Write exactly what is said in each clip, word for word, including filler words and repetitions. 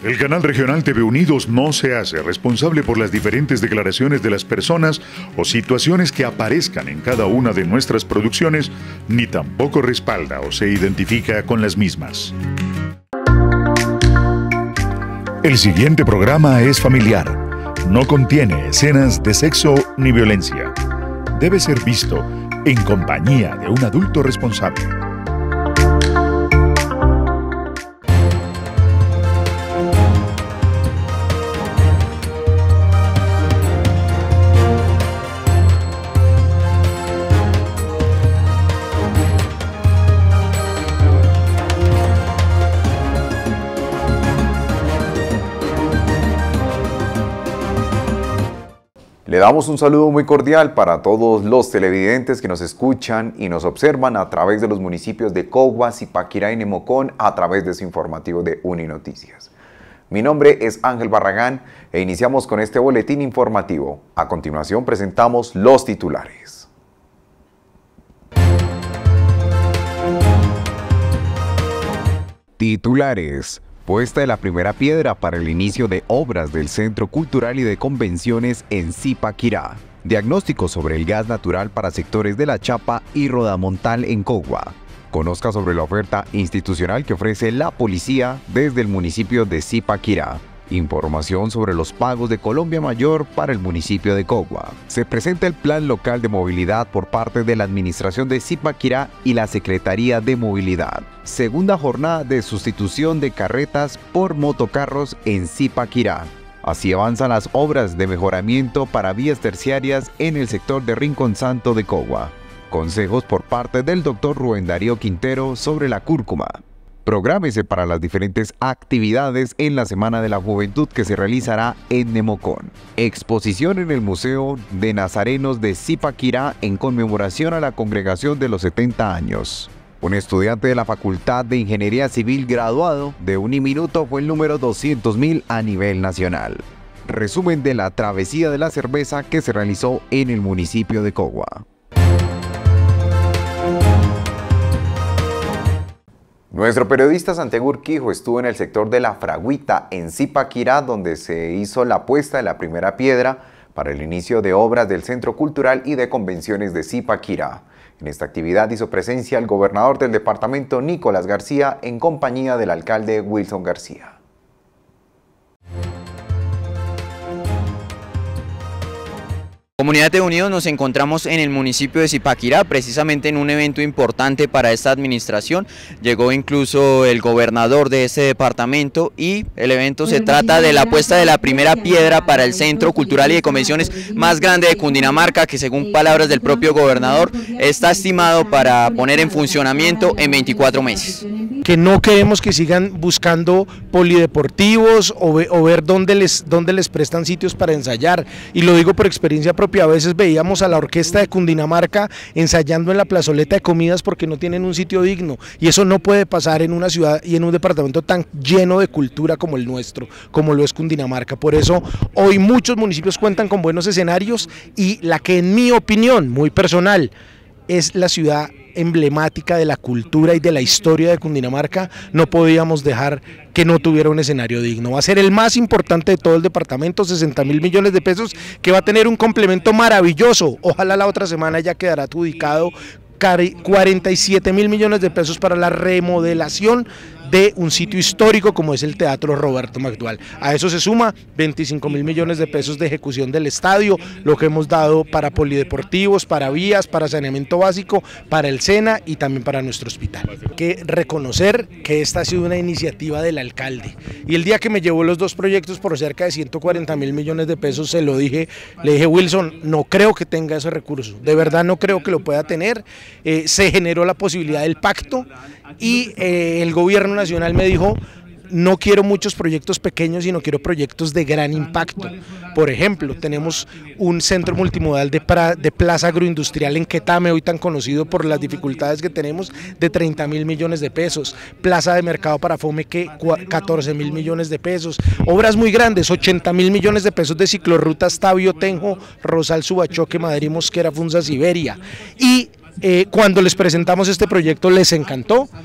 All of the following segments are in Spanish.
El canal regional T V Unidos no se hace responsable por las diferentes declaraciones de las personas o situaciones que aparezcan en cada una de nuestras producciones, ni tampoco respalda o se identifica con las mismas. El siguiente programa es familiar. No contiene escenas de sexo ni violencia. Debe ser visto en compañía de un adulto responsable. Le damos un saludo muy cordial para todos los televidentes que nos escuchan y nos observan a través de los municipios de Cogua, Zipaquirá y Nemocón a través de su informativo de Uninoticias. Mi nombre es Ángel Barragán e iniciamos con este boletín informativo. A continuación presentamos los titulares. Titulares. Puesta de la primera piedra para el inicio de obras del Centro Cultural y de Convenciones en Zipaquirá. Diagnóstico sobre el gas natural para sectores de La Chapa y Rodamontal en Cogua. Conozca sobre la oferta institucional que ofrece la policía desde el municipio de Zipaquirá. Información sobre los pagos de Colombia Mayor para el municipio de Cogua. Se presenta el Plan Local de Movilidad por parte de la Administración de Zipaquirá y la Secretaría de Movilidad. Segunda jornada de sustitución de carretas por motocarros en Zipaquirá. Así avanzan las obras de mejoramiento para vías terciarias en el sector de Rincón Santo de Cogua. Consejos por parte del doctor Rubén Darío Quintero sobre la cúrcuma. Prográmese para las diferentes actividades en la Semana de la Juventud que se realizará en Nemocón. Exposición en el Museo de Nazarenos de Zipaquirá en conmemoración a la congregación de los setenta años. Un estudiante de la Facultad de Ingeniería Civil graduado de Uniminuto fue el número doscientos mil a nivel nacional. Resumen de la travesía de la cerveza que se realizó en el municipio de Cogua. Nuestro periodista Santiago Urquijo estuvo en el sector de La Fragüita, en Zipaquirá, donde se hizo la puesta de la primera piedra para el inicio de obras del Centro Cultural y de Convenciones de Zipaquirá. En esta actividad hizo presencia el gobernador del departamento, Nicolás García, en compañía del alcalde Wilson García. Comunidad de Unidos, nos encontramos en el municipio de Zipaquirá, precisamente en un evento importante para esta administración. Llegó incluso el gobernador de este departamento y el evento se trata de la puesta de la primera piedra para el Centro Cultural y de Convenciones más grande de Cundinamarca, que según palabras del propio gobernador está estimado para poner en funcionamiento en veinticuatro meses. Que no queremos que sigan buscando polideportivos o, ve, o ver dónde les, dónde les prestan sitios para ensayar, y lo digo por experiencia propia. A veces veíamos a la orquesta de Cundinamarca ensayando en la plazoleta de comidas porque no tienen un sitio digno, y eso no puede pasar en una ciudad y en un departamento tan lleno de cultura como el nuestro, como lo es Cundinamarca. Por eso hoy muchos municipios cuentan con buenos escenarios, y la que en mi opinión muy personal es la ciudad emblemática de la cultura y de la historia de Cundinamarca, no podíamos dejar que no tuviera un escenario digno. Va a ser el más importante de todo el departamento, sesenta mil millones de pesos, que va a tener un complemento maravilloso. Ojalá la otra semana ya quedará adjudicado cuarenta y siete mil millones de pesos para la remodelación de un sitio histórico como es el Teatro Roberto Magdual. A eso se suma veinticinco mil millones de pesos de ejecución del estadio, lo que hemos dado para polideportivos, para vías, para saneamiento básico, para el SENA y también para nuestro hospital. Hay que reconocer que esta ha sido una iniciativa del alcalde, y el día que me llevó los dos proyectos por cerca de ciento cuarenta mil millones de pesos, se lo dije, le dije: Wilson, no creo que tenga ese recurso, de verdad no creo que lo pueda tener. Eh, se generó la posibilidad del pacto y eh, el gobierno nacional me dijo: no quiero muchos proyectos pequeños, sino quiero proyectos de gran impacto. Por ejemplo, tenemos un centro multimodal de, pra, de plaza agroindustrial en Quetame, hoy tan conocido por las dificultades que tenemos, de treinta mil millones de pesos, plaza de mercado para Fomeque, catorce mil millones de pesos, obras muy grandes, ochenta mil millones de pesos de ciclorrutas Tabio, Tenjo, Rosal, Subachoque, Madrid, Mosquera, Funza, Siberia. Y eh, cuando les presentamos este proyecto les encantó.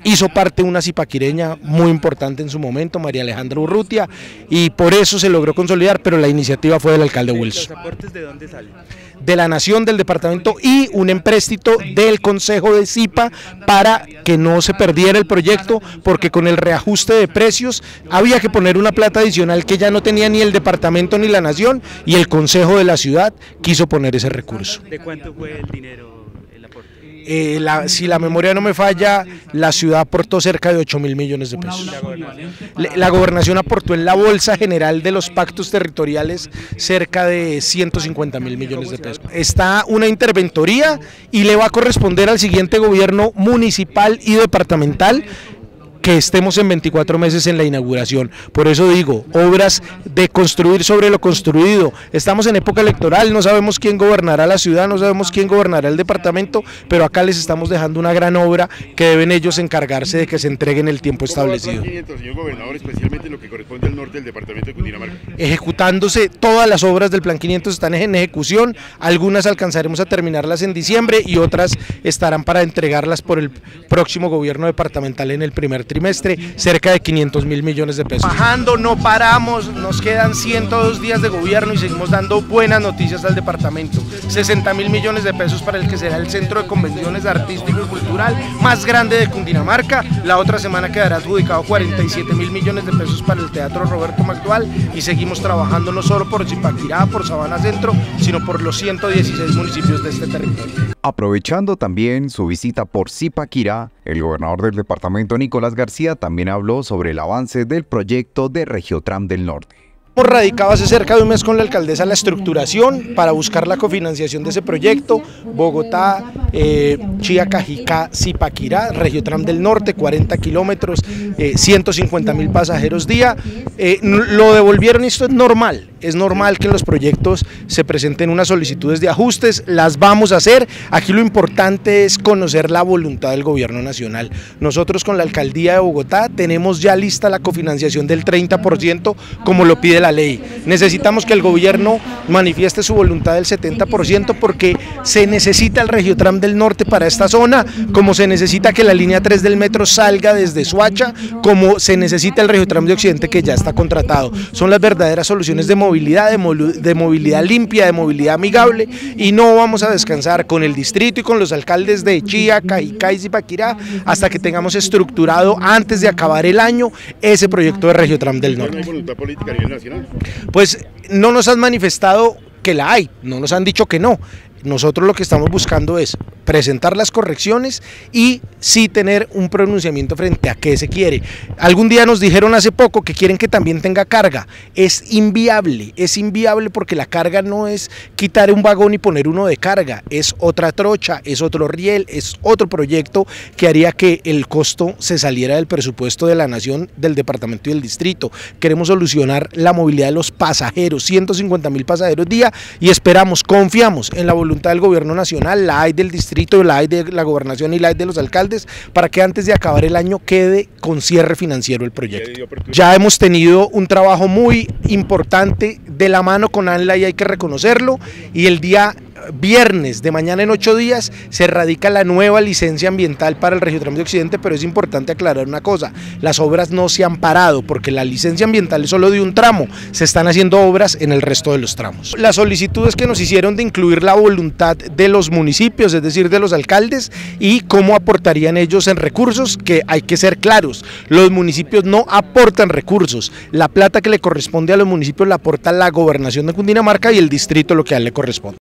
hizo parte de una zipaquireña muy importante en su momento, María Alejandra Urrutia, y por eso se logró consolidar, pero la iniciativa fue del alcalde Wilson. ¿Los aportes de dónde salen? De la Nación, del departamento y un empréstito del Consejo de Zipa para que no se perdiera el proyecto, porque con el reajuste de precios había que poner una plata adicional que ya no tenía ni el departamento ni la Nación, y el Consejo de la ciudad quiso poner ese recurso. ¿De cuánto fue el dinero, el aporte? Eh, la, si la memoria no me falla, la ciudad aportó cerca de ocho mil millones de pesos. ¿La gobernación? La, la gobernación aportó en la bolsa general de los pactos territoriales cerca de ciento cincuenta mil millones de pesos. Está una interventoría y le va a corresponder al siguiente gobierno municipal y departamental que estemos en veinticuatro meses en la inauguración. Por eso digo, obras de construir sobre lo construido. Estamos en época electoral, no sabemos quién gobernará la ciudad, no sabemos quién gobernará el departamento, pero acá les estamos dejando una gran obra que deben ellos encargarse de que se entregue en el tiempo establecido. quinientos, señor gobernador, especialmente en lo que corresponde al norte del departamento de Cundinamarca. Ejecutándose, todas las obras del Plan quinientos están en ejecución, algunas alcanzaremos a terminarlas en diciembre y otras estarán para entregarlas por el próximo gobierno departamental en el primer trimestre, cerca de quinientos mil millones de pesos. Bajando, no paramos, nos quedan ciento dos días de gobierno y seguimos dando buenas noticias al departamento. sesenta mil millones de pesos para el que será el centro de convenciones artístico y cultural más grande de Cundinamarca. La otra semana quedará adjudicado cuarenta y siete mil millones de pesos para el Teatro Roberto Macdual, y seguimos trabajando no solo por Zipaquirá, por Sabana Centro, sino por los ciento dieciséis municipios de este territorio. Aprovechando también su visita por Zipaquirá, el gobernador del departamento, Nicolás García, también habló sobre el avance del proyecto de Regiotram del Norte. Hemos radicado hace cerca de un mes con la alcaldesa la estructuración para buscar la cofinanciación de ese proyecto. Bogotá, eh, Chía, Cajicá, Zipaquirá, Regiotram del Norte, cuarenta kilómetros, eh, ciento cincuenta mil pasajeros día. Eh, lo devolvieron y esto es normal, es normal que en los proyectos se presenten unas solicitudes de ajustes, las vamos a hacer. Aquí lo importante es conocer la voluntad del gobierno nacional. Nosotros con la alcaldía de Bogotá tenemos ya lista la cofinanciación del treinta por ciento como lo pide la ley. Necesitamos que el gobierno manifieste su voluntad del setenta por ciento porque se necesita el Regiotram del Norte para esta zona, como se necesita que la línea tres del metro salga desde Soacha, como se necesita el Regiotram de Occidente que ya está contratado. Son las verdaderas soluciones de movilidad, de, mo de movilidad limpia, de movilidad amigable, y no vamos a descansar con el distrito y con los alcaldes de Chía, Cajicá y Zipaquirá hasta que tengamos estructurado antes de acabar el año ese proyecto de Regiotram del Norte. ¿No hay voluntad política a nivel nacional? Pues no nos han manifestado que la hay, no nos han dicho que no. Nosotros lo que estamos buscando es presentar las correcciones y sí tener un pronunciamiento frente a qué se quiere. Algún día nos dijeron hace poco que quieren que también tenga carga. Es inviable, es inviable porque la carga no es quitar un vagón y poner uno de carga, es otra trocha, es otro riel, es otro proyecto que haría que el costo se saliera del presupuesto de la nación, del departamento y del distrito. Queremos solucionar la movilidad de los pasajeros, ciento cincuenta mil pasajeros día, y esperamos, confiamos en la voluntad del gobierno nacional, la hay del distrito, la hay de la gobernación y la hay de los alcaldes, para que antes de acabar el año quede con cierre financiero el proyecto. Ya hemos tenido un trabajo muy importante de la mano con ANLA y hay que reconocerlo, y el día viernes de mañana en ocho días se radica la nueva licencia ambiental para el Regiotram de Occidente, pero es importante aclarar una cosa, las obras no se han parado porque la licencia ambiental es solo de un tramo, se están haciendo obras en el resto de los tramos. Las solicitudes que nos hicieron de incluir la voluntad de los municipios, es decir, de los alcaldes, y cómo aportarían ellos en recursos, que hay que ser claros, los municipios no aportan recursos, la plata que le corresponde a los municipios la aporta la gobernación de Cundinamarca y el distrito lo que a él le corresponde.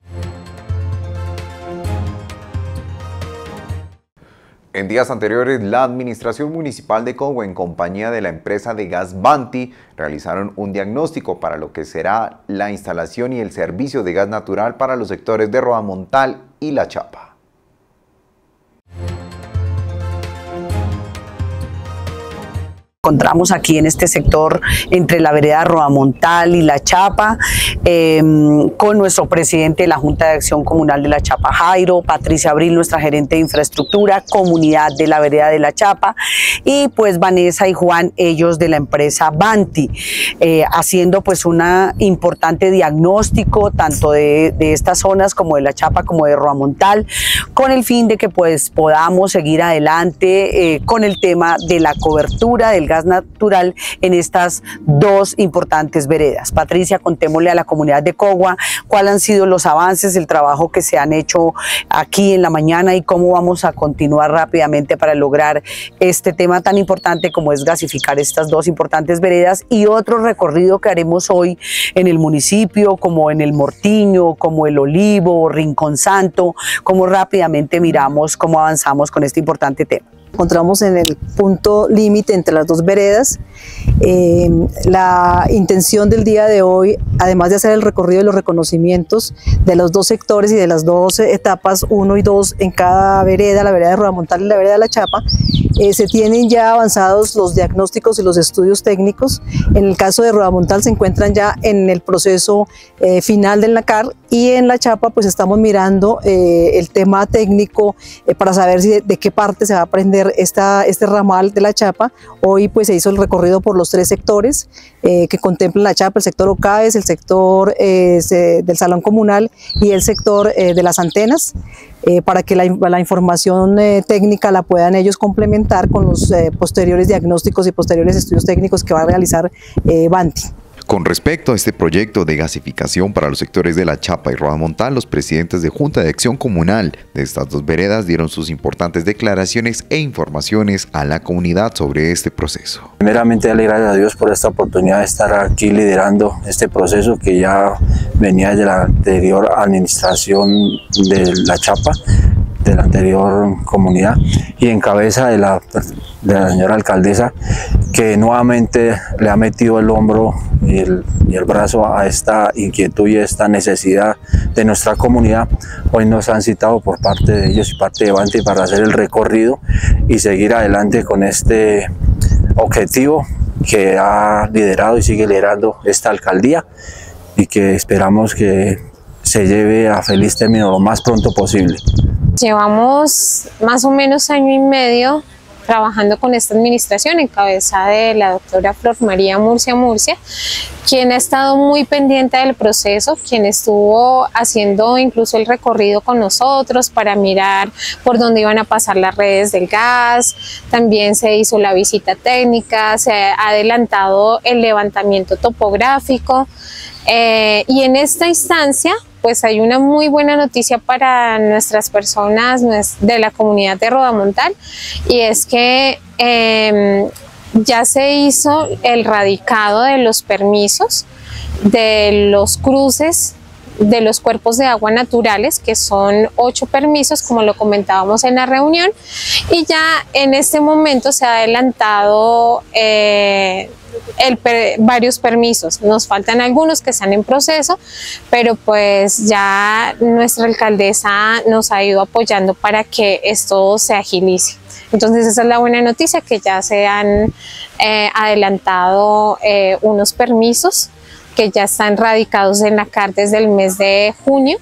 En días anteriores, la Administración Municipal de Cogua, en compañía de la empresa de gas Banti, realizaron un diagnóstico para lo que será la instalación y el servicio de gas natural para los sectores de Rodamontal y La Chapa. encontramos aquí en este sector entre la vereda Rodamontal y La Chapa, eh, con nuestro presidente de la Junta de Acción Comunal de La Chapa, Jairo, Patricia Abril, nuestra gerente de infraestructura, comunidad de la vereda de La Chapa, y pues Vanessa y Juan, ellos de la empresa Banti, eh, haciendo pues un importante diagnóstico tanto de, de estas zonas como de La Chapa como de Rodamontal, con el fin de que pues podamos seguir adelante eh, con el tema de la cobertura del gas natural en estas dos importantes veredas. Patricia, contémosle a la comunidad de Cogua cuáles han sido los avances, el trabajo que se han hecho aquí en la mañana y cómo vamos a continuar rápidamente para lograr este tema tan importante como es gasificar estas dos importantes veredas, y otro recorrido que haremos hoy en el municipio como en el Mortiño, como el Olivo, Rincón Santo, cómo rápidamente miramos cómo avanzamos con este importante tema. Encontramos en el punto límite entre las dos veredas. Eh, la intención del día de hoy, además de hacer el recorrido de los reconocimientos de los dos sectores y de las dos etapas uno y dos en cada vereda, la vereda de Rodamontal y la vereda de La Chapa, eh, se tienen ya avanzados los diagnósticos y los estudios técnicos. En el caso de Rodamontal se encuentran ya en el proceso eh, final del NACAR, y en La Chapa pues estamos mirando eh, el tema técnico eh, para saber si de, de qué parte se va a prender esta, este ramal de La Chapa. Hoy pues se hizo el recorrido por los tres sectores eh, que contemplan La Chapa, el sector Ocaes, el sector eh, se, del Salón Comunal y el sector eh, de las antenas, eh, para que la, la información eh, técnica la puedan ellos complementar con los eh, posteriores diagnósticos y posteriores estudios técnicos que va a realizar eh, Banti. Con respecto a este proyecto de gasificación para los sectores de La Chapa y Rodamontal, los presidentes de Junta de Acción Comunal de estas dos veredas dieron sus importantes declaraciones e informaciones a la comunidad sobre este proceso. Primeramente, darle gracias a Dios por esta oportunidad de estar aquí liderando este proceso que ya venía de la anterior administración de La Chapa, de la anterior comunidad, y en cabeza de la, de la señora alcaldesa, que nuevamente le ha metido el hombro y el, y el brazo a esta inquietud y esta necesidad de nuestra comunidad. Hoy nos han citado por parte de ellos y parte de Banti para hacer el recorrido y seguir adelante con este objetivo que ha liderado y sigue liderando esta alcaldía, y que esperamos que se lleve a feliz término lo más pronto posible. Llevamos más o menos año y medio trabajando con esta administración en cabeza de la doctora Flor María Murcia Murcia, quien ha estado muy pendiente del proceso, quien estuvo haciendo incluso el recorrido con nosotros para mirar por dónde iban a pasar las redes del gas. También se hizo la visita técnica, se ha adelantado el levantamiento topográfico, eh, y en esta instancia pues hay una muy buena noticia para nuestras personas de la comunidad de Rodamontal, y es que eh, ya se hizo el radicado de los permisos de los cruces de los cuerpos de agua naturales, que son ocho permisos, como lo comentábamos en la reunión, y ya en este momento se ha adelantado eh, el, varios permisos. Nos faltan algunos que están en proceso, pero pues ya nuestra alcaldesa nos ha ido apoyando para que esto se agilice. Entonces esa es la buena noticia, que ya se han eh, adelantado eh, unos permisos que ya están radicados en NACAR desde el mes de junio,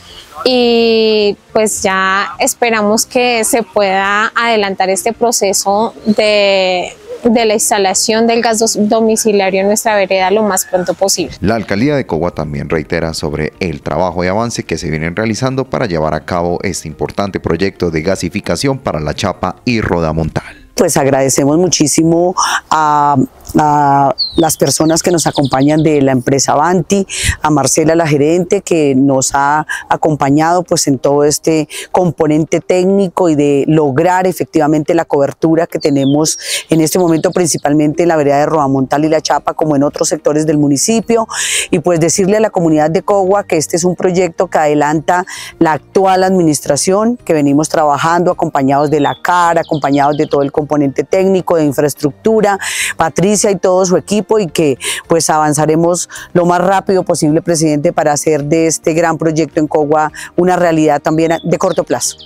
y pues ya esperamos que se pueda adelantar este proceso de, de la instalación del gas domiciliario en nuestra vereda lo más pronto posible. La alcaldía de Cogua también reitera sobre el trabajo y avance que se vienen realizando para llevar a cabo este importante proyecto de gasificación para La Chapa y Rodamontal. Pues agradecemos muchísimo a, a las personas que nos acompañan de la empresa Banti, a Marcela, la gerente, que nos ha acompañado pues en todo este componente técnico y de lograr efectivamente la cobertura que tenemos en este momento, principalmente en la vereda de Rodamontal y La Chapa, como en otros sectores del municipio, y pues decirle a la comunidad de Cogua que este es un proyecto que adelanta la actual administración, que venimos trabajando acompañados de la C A R, acompañados de todo el componente técnico de infraestructura, Patricia y todo su equipo, y que pues avanzaremos lo más rápido posible, presidente, para hacer de este gran proyecto en Cogua una realidad también de corto plazo.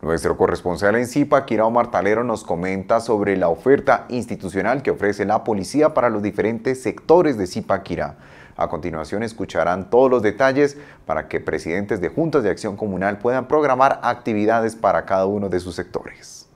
Nuestro corresponsal en Zipaquirá, Omar Talero, nos comenta sobre la oferta institucional que ofrece la policía para los diferentes sectores de Zipaquirá. A continuación escucharán todos los detalles para que presidentes de juntas de acción comunal puedan programar actividades para cada uno de sus sectores.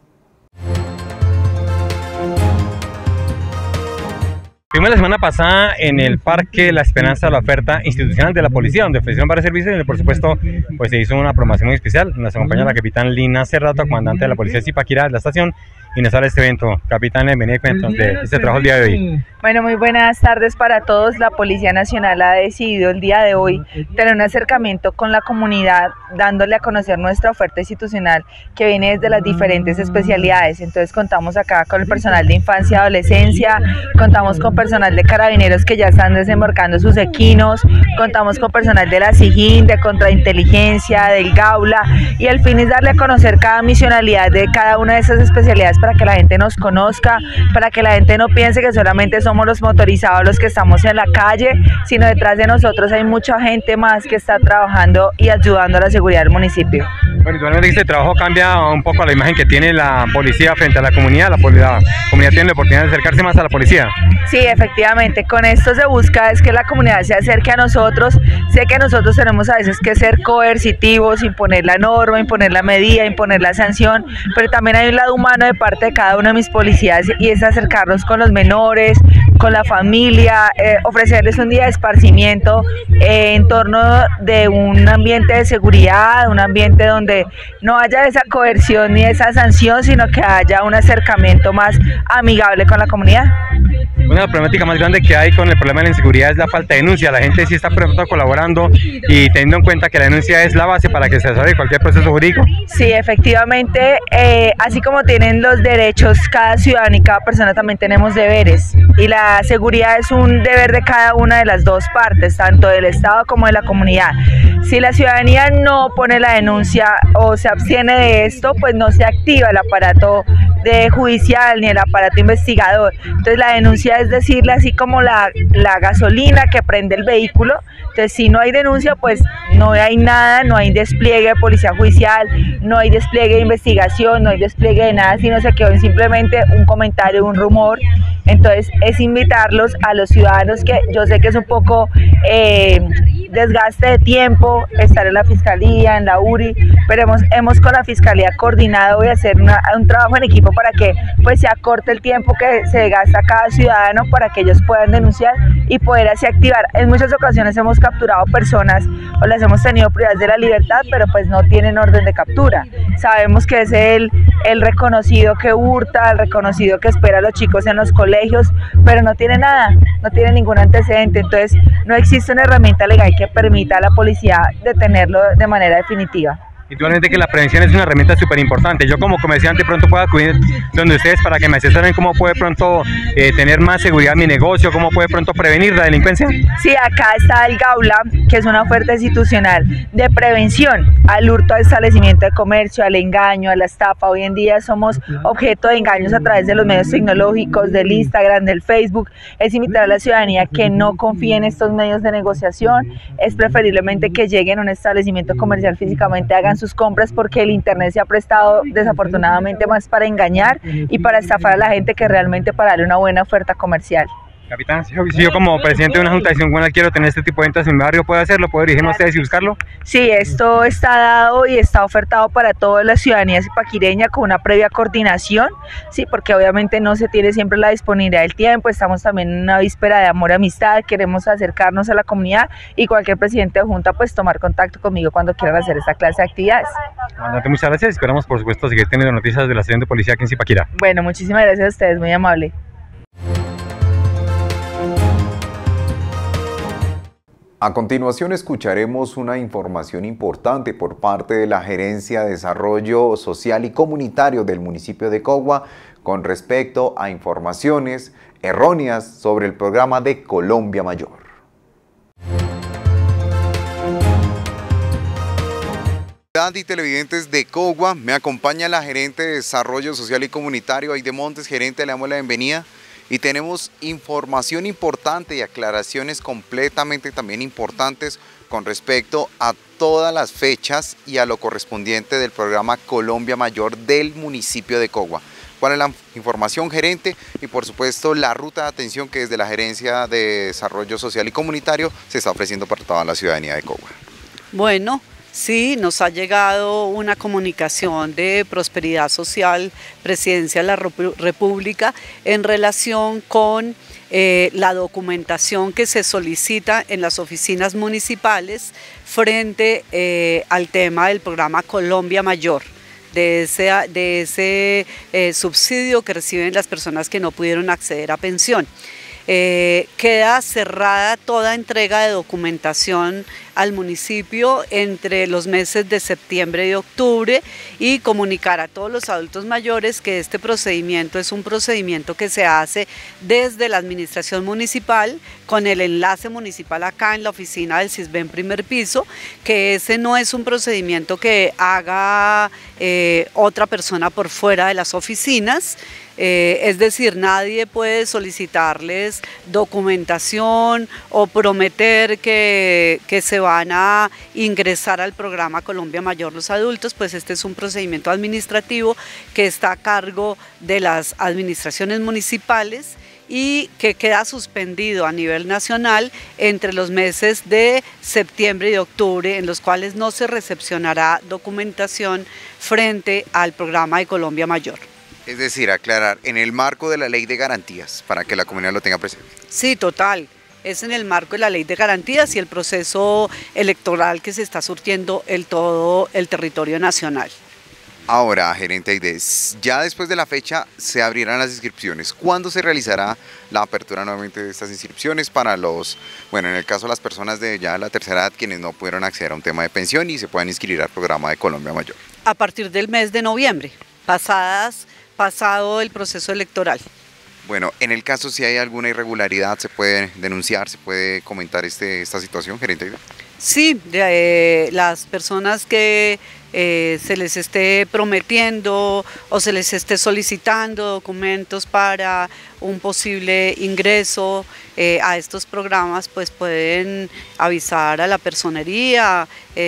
Fuimos la semana pasada en el Parque La Esperanza, la oferta institucional de la policía, donde ofrecieron varios servicios y por supuesto pues se hizo una promoción muy especial. Nos acompaña la capitán Lina Cerrato, comandante de la policía de Zipaquirá, de la estación, y nos habla de este evento. Capitán, bienvenido y cuéntanos de este trabajo el día de hoy. Bueno, muy buenas tardes para todos. La Policía Nacional ha decidido el día de hoy tener un acercamiento con la comunidad, dándole a conocer nuestra oferta institucional que viene desde las diferentes especialidades. Entonces contamos acá con el personal de infancia y adolescencia, contamos con personal de carabineros que ya están desembarcando sus equinos, contamos con personal de la SIGIN, de contrainteligencia, del Gaula, y el fin es darle a conocer cada misionalidad de cada una de esas especialidades para que la gente nos conozca, para que la gente no piense que solamente somos los motorizados los que estamos en la calle, sino detrás de nosotros hay mucha gente más que está trabajando y ayudando a la seguridad del municipio. Bueno, igualmente este trabajo cambia un poco la imagen que tiene la policía frente a la comunidad. La, la comunidad tiene la oportunidad de acercarse más a la policía. Sí, efectivamente, con esto se busca es que la comunidad se acerque a nosotros. Sé que nosotros tenemos a veces que ser coercitivos, imponer la norma, imponer la medida, imponer la sanción, pero también hay un lado humano de parte de cada uno de mis policías y es acercarnos con los menores, con la familia, eh, ofrecerles un día de esparcimiento eh, en torno de un ambiente de seguridad, un ambiente donde no haya esa coerción ni esa sanción, sino que haya un acercamiento más amigable con la comunidad. Una de las problemáticas más grandes que hay con el problema de la inseguridad es la falta de denuncia. La gente sí está colaborando y teniendo en cuenta que la denuncia es la base para que se desarrolle cualquier proceso jurídico. Sí, efectivamente, eh, así como tienen los derechos cada ciudadano y cada persona, también tenemos deberes. Y la seguridad es un deber de cada una de las dos partes, tanto del Estado como de la comunidad. Si la ciudadanía no pone la denuncia o se abstiene de esto, pues no se activa el aparato de judicial ni el aparato investigador. Entonces la denuncia es decirle así como la, la gasolina que prende el vehículo. Entonces si no hay denuncia, pues no hay nada, no hay despliegue de policía judicial, no hay despliegue de investigación, no hay despliegue de nada, sino se quedó en simplemente un comentario, un rumor. Entonces es invitarlos a los ciudadanos, que yo sé que es un poco eh, desgaste de tiempo estar en la Fiscalía, en la U R I, pero hemos, hemos con la Fiscalía coordinado y hacer una, un trabajo en equipo para que pues se acorte el tiempo que se gasta cada ciudadano para que ellos puedan denunciar y poder así activar. En muchas ocasiones hemos capturado personas o las hemos tenido privadas de la libertad, pero pues no tienen orden de captura. Sabemos que es el, el reconocido que hurta, el reconocido que espera a los chicos en los colegios, pero no tiene nada, no tiene ningún antecedente. Entonces no existe una herramienta legal que permita a la policía detenerlo de manera definitiva. Igualmente que la prevención es una herramienta súper importante. Yo como comerciante pronto puedo acudir donde ustedes para que me asesoren cómo puede pronto eh, tener más seguridad en mi negocio, cómo puede pronto prevenir la delincuencia. Sí, acá está el Gaula, que es una oferta institucional de prevención al hurto, al establecimiento de comercio, al engaño, a la estafa. Hoy en día somos objeto de engaños a través de los medios tecnológicos, del Instagram, del Facebook. Es invitar a la ciudadanía que no confíe en estos medios de negociación. Es preferiblemente que lleguen a un establecimiento comercial físicamente, hagan sus compras, porque el internet se ha prestado desafortunadamente más para engañar y para estafar a la gente que realmente para darle una buena oferta comercial. Capitán, si yo como presidente de una junta de acción comunal quiero tener este tipo de ventas en mi barrio, ¿puedo hacerlo? ¿Puedo dirigirme a ustedes y buscarlo? Sí, esto está dado y está ofertado para toda la ciudadanía zipaquireña con una previa coordinación, sí, porque obviamente no se tiene siempre la disponibilidad del tiempo. Estamos también en una víspera de amor y amistad, queremos acercarnos a la comunidad y cualquier presidente de junta pues tomar contacto conmigo cuando quieran hacer esta clase de actividades. Comandante, muchas gracias, esperamos por supuesto seguir teniendo noticias de la estación de policía aquí en Zipaquirá. Bueno, muchísimas gracias a ustedes, muy amable. A continuación escucharemos una información importante por parte de la Gerencia de Desarrollo Social y Comunitario del municipio de Cogua con respecto a informaciones erróneas sobre el programa de Colombia Mayor. Y televidentes de Cogua, me acompaña la gerente de Desarrollo Social y Comunitario, Aide Montes. Gerente, le damos la bienvenida. Y tenemos información importante y aclaraciones completamente también importantes con respecto a todas las fechas y a lo correspondiente del programa Colombia Mayor del municipio de Cogua. ¿Cuál es la información, gerente? Y por supuesto la ruta de atención que desde la Gerencia de Desarrollo Social y Comunitario se está ofreciendo para toda la ciudadanía de Cogua. Bueno, sí, nos ha llegado una comunicación de Prosperidad Social, Presidencia de la República, en relación con eh, la documentación que se solicita en las oficinas municipales frente eh, al tema del programa Colombia Mayor, de ese, de ese eh, subsidio que reciben las personas que no pudieron acceder a pensión. Eh, queda cerrada toda entrega de documentación al municipio entre los meses de septiembre y octubre, y comunicar a todos los adultos mayores que este procedimiento es un procedimiento que se hace desde la administración municipal con el enlace municipal acá en la oficina del CISBEN primer piso, que ese no es un procedimiento que haga eh, otra persona por fuera de las oficinas. Eh, es decir, nadie puede solicitarles documentación o prometer que, que se van a ingresar al programa Colombia Mayor los adultos, pues este es un procedimiento administrativo que está a cargo de las administraciones municipales y que queda suspendido a nivel nacional entre los meses de septiembre y de octubre, en los cuales no se recepcionará documentación frente al programa de Colombia Mayor. Es decir, aclarar, en el marco de la ley de garantías, para que la comunidad lo tenga presente. Sí, total. Es en el marco de la ley de garantías y el proceso electoral que se está surtiendo en todo el territorio nacional. Ahora, gerente Aidez, ya después de la fecha se abrirán las inscripciones. ¿Cuándo se realizará la apertura nuevamente de estas inscripciones para los, bueno, en el caso de las personas de ya la tercera edad, quienes no pudieron acceder a un tema de pensión y se puedan inscribir al programa de Colombia Mayor? A partir del mes de noviembre, pasadas, pasado el proceso electoral. Bueno, en el caso si hay alguna irregularidad, ¿se puede denunciar, se puede comentar este, esta situación, gerente Aidez? Sí, de, eh, las personas que eh, se les esté prometiendo o se les esté solicitando documentos para un posible ingreso eh, a estos programas, pues pueden avisar a la personería,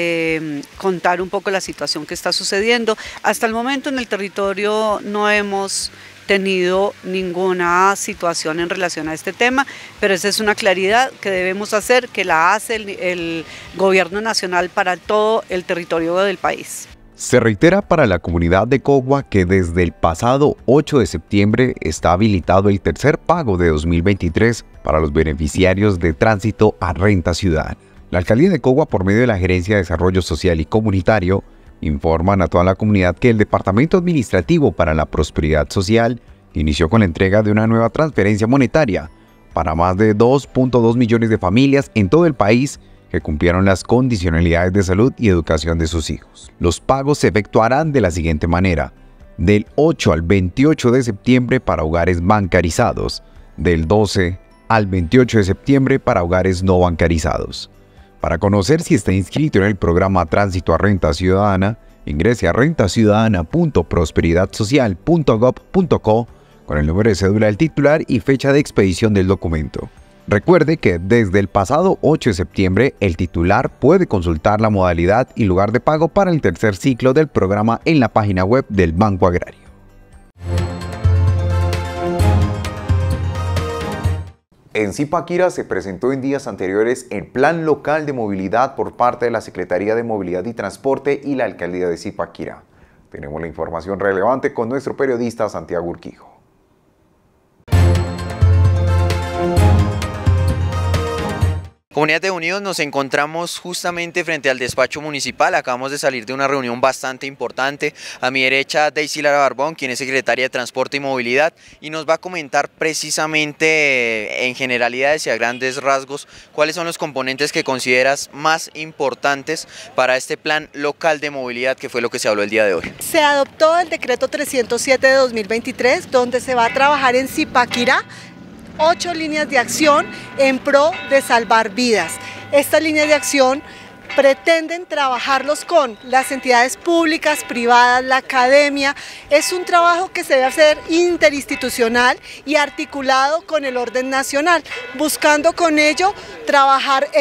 eh, contar un poco la situación que está sucediendo. Hasta el momento en el territorio no hemos tenido ninguna situación en relación a este tema, pero esa es una claridad que debemos hacer, que la hace el, el Gobierno Nacional para todo el territorio del país. Se reitera para la comunidad de Cogua que desde el pasado ocho de septiembre está habilitado el tercer pago de dos mil veintitrés para los beneficiarios de Tránsito a Renta Ciudadana. La Alcaldía de Cogua, por medio de la Gerencia de Desarrollo Social y Comunitario, informan a toda la comunidad que el Departamento Administrativo para la Prosperidad Social inició con la entrega de una nueva transferencia monetaria para más de dos punto dos millones de familias en todo el país que cumplieron las condicionalidades de salud y educación de sus hijos. Los pagos se efectuarán de la siguiente manera: del ocho al veintiocho de septiembre para hogares bancarizados, del doce al veintiocho de septiembre para hogares no bancarizados. Para conocer si está inscrito en el programa Tránsito a Renta Ciudadana, ingrese a renta ciudadana punto prosperidad social punto gob punto co con el número de cédula del titular y fecha de expedición del documento. Recuerde que desde el pasado ocho de septiembre el titular puede consultar la modalidad y lugar de pago para el tercer ciclo del programa en la página web del Banco Agrario. En Zipaquirá se presentó en días anteriores el Plan Local de Movilidad por parte de la Secretaría de Movilidad y Transporte y la Alcaldía de Zipaquirá. Tenemos la información relevante con nuestro periodista Santiago Urquijo. Comunidad de Unidos, nos encontramos justamente frente al despacho municipal. Acabamos de salir de una reunión bastante importante. A mi derecha, Daisy Lara Barbón, quien es secretaria de Transporte y Movilidad, y nos va a comentar precisamente en generalidades y a grandes rasgos cuáles son los componentes que consideras más importantes para este plan local de movilidad, que fue lo que se habló el día de hoy. Se adoptó el decreto trescientos siete de dos mil veintitrés, donde se va a trabajar en Zipaquirá ocho líneas de acción en pro de salvar vidas. Estas líneas de acción pretenden trabajarlos con las entidades públicas, privadas, la academia. Es un trabajo que se debe hacer interinstitucional y articulado con el orden nacional, buscando con ello trabajar en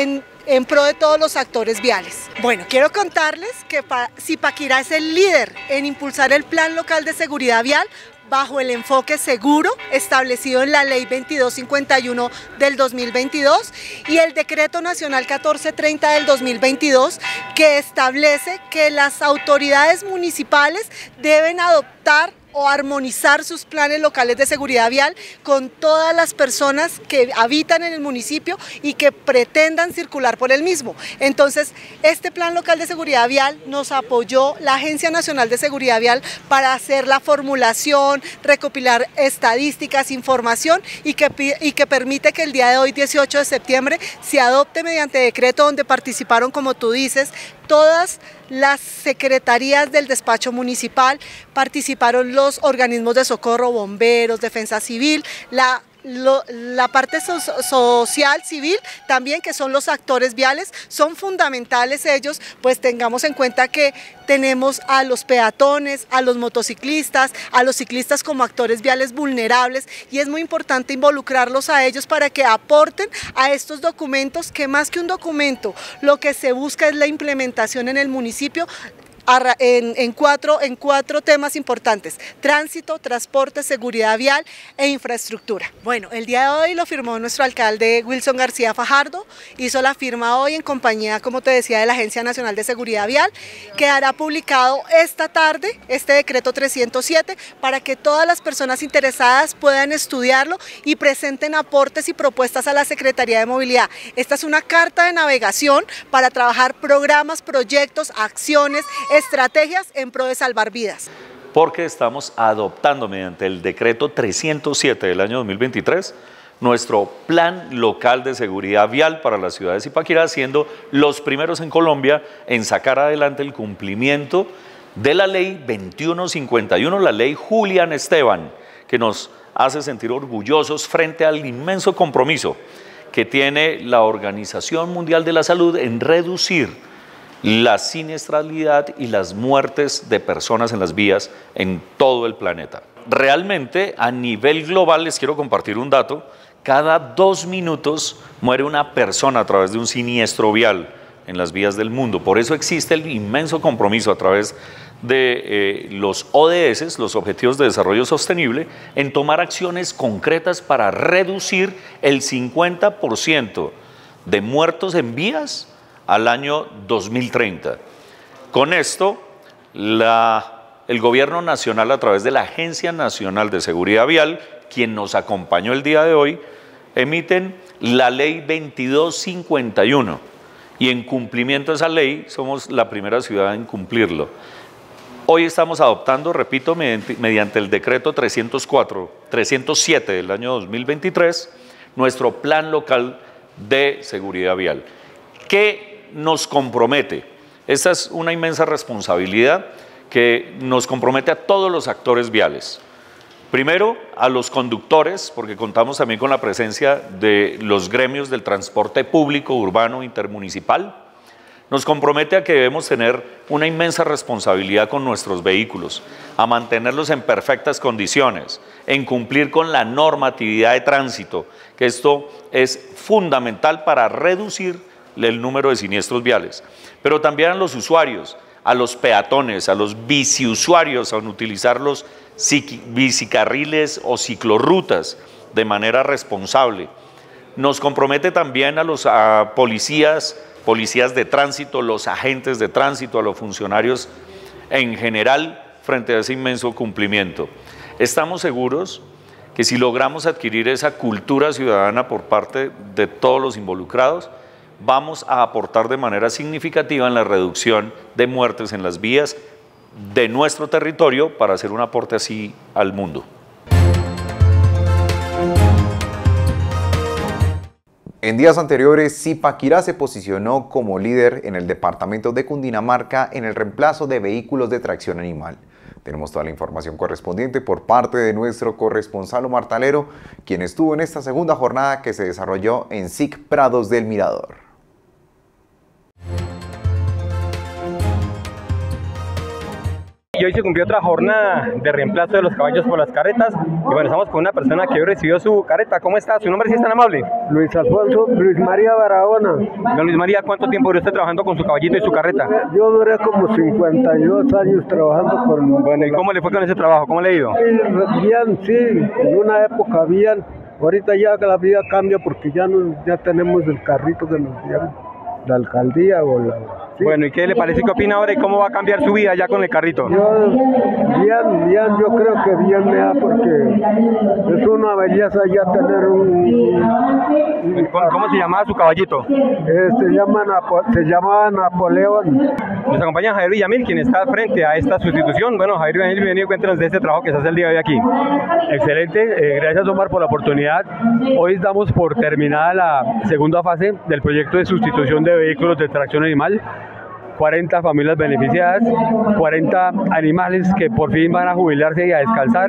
en pro de todos los actores viales. Bueno, quiero contarles que Zipaquirá es el líder en impulsar el Plan Local de Seguridad Vial bajo el enfoque seguro establecido en la Ley veintidós cincuenta y uno del dos mil veintidós y el Decreto Nacional catorce treinta del dos mil veintidós, que establece que las autoridades municipales deben adoptar o armonizar sus planes locales de seguridad vial con todas las personas que habitan en el municipio y que pretendan circular por el mismo. Entonces, este plan local de seguridad vial nos apoyó la Agencia Nacional de Seguridad Vial para hacer la formulación, recopilar estadísticas, información y que, y que permite que el día de hoy, dieciocho de septiembre, se adopte mediante decreto donde participaron, como tú dices, todas las secretarías del despacho municipal, participaron los organismos de socorro, bomberos, defensa civil, la Lo, la parte so, social, civil también, que son los actores viales, son fundamentales ellos, pues tengamos en cuenta que tenemos a los peatones, a los motociclistas, a los ciclistas como actores viales vulnerables y es muy importante involucrarlos a ellos para que aporten a estos documentos, que más que un documento, lo que se busca es la implementación en el municipio En, en, cuatro, en cuatro temas importantes: tránsito, transporte, seguridad vial e infraestructura. Bueno, el día de hoy lo firmó nuestro alcalde Wilson García Fajardo, hizo la firma hoy en compañía, como te decía, de la Agencia Nacional de Seguridad Vial. Quedará publicado esta tarde este decreto trescientos siete para que todas las personas interesadas puedan estudiarlo y presenten aportes y propuestas a la Secretaría de Movilidad. Esta es una carta de navegación para trabajar programas, proyectos, acciones, estrategias en pro de salvar vidas. Porque estamos adoptando mediante el decreto trescientos siete del año dos mil veintitrés nuestro plan local de seguridad vial para la ciudad de Zipaquirá, siendo los primeros en Colombia en sacar adelante el cumplimiento de la ley veintiuno cincuenta y uno, la ley Julián Esteban, que nos hace sentir orgullosos frente al inmenso compromiso que tiene la Organización Mundial de la Salud en reducir la siniestralidad y las muertes de personas en las vías en todo el planeta. Realmente, a nivel global, les quiero compartir un dato: cada dos minutos muere una persona a través de un siniestro vial en las vías del mundo. Por eso existe el inmenso compromiso a través de eh, los O D S, los Objetivos de Desarrollo Sostenible, en tomar acciones concretas para reducir el cincuenta por ciento de muertos en vías al año dos mil treinta. Con esto, la, el Gobierno Nacional, a través de la Agencia Nacional de Seguridad Vial, quien nos acompañó el día de hoy, emiten la ley veintidós cincuenta y uno y en cumplimiento de esa ley somos la primera ciudad en cumplirlo. Hoy estamos adoptando, repito, mediante, mediante el decreto trescientos cuatro, trescientos siete del año dos mil veintitrés, nuestro plan local de seguridad vial. ¿Qué nos compromete? Esta es una inmensa responsabilidad que nos compromete a todos los actores viales. Primero, a los conductores, porque contamos también con la presencia de los gremios del transporte público urbano intermunicipal. Nos compromete a que debemos tener una inmensa responsabilidad con nuestros vehículos, a mantenerlos en perfectas condiciones, en cumplir con la normatividad de tránsito, que esto es fundamental para reducir el número de siniestros viales, pero también a los usuarios, a los peatones, a los biciusuarios, a utilizar los bicicarriles o ciclorrutas de manera responsable. Nos compromete también a los a policías, policías de tránsito, los agentes de tránsito, a los funcionarios en general frente a ese inmenso cumplimiento. Estamos seguros que si logramos adquirir esa cultura ciudadana por parte de todos los involucrados, vamos a aportar de manera significativa en la reducción de muertes en las vías de nuestro territorio para hacer un aporte así al mundo. En días anteriores, Zipaquirá se posicionó como líder en el departamento de Cundinamarca en el reemplazo de vehículos de tracción animal. Tenemos toda la información correspondiente por parte de nuestro corresponsal Omar Talero, quien estuvo en esta segunda jornada que se desarrolló en S I C Prados del Mirador. y hoy se cumplió otra jornada de reemplazo de los caballos por las carretas. Y bueno, estamos con una persona que hoy recibió su carreta. ¿Cómo está? ¿Su nombre sí es tan amable? Luis Alfonso, Luis María Barahona. Don Luis María, ¿cuánto tiempo duró usted trabajando con su caballito y su carreta? Yo duré como cincuenta y dos años trabajando con... Bueno, ¿y cómo le fue con ese trabajo? ¿Cómo le ha ido? Bien, sí, en una época bien. Ahorita ya la vida cambia porque ya, no, ya tenemos el carrito que nos dieron la alcaldía o la... Sí. Bueno, ¿y qué le parece? ¿Qué opina ahora y cómo va a cambiar su vida ya con el carrito? Yo, bien, bien, yo creo que bien me da porque es una belleza ya tener un... ¿Cómo, cómo se llamaba su caballito? Eh, se, llama Napo, se llamaba Napoleón. Nos acompaña Javier Villamil, quien está frente a esta sustitución. Bueno, Javier Villamil, bienvenido, cuéntenos de este trabajo que se hace el día de hoy aquí. Excelente, eh, gracias Omar por la oportunidad. Hoy damos por terminada la segunda fase del proyecto de sustitución de vehículos de tracción animal. cuarenta familias beneficiadas, cuarenta animales que por fin van a jubilarse y a descansar,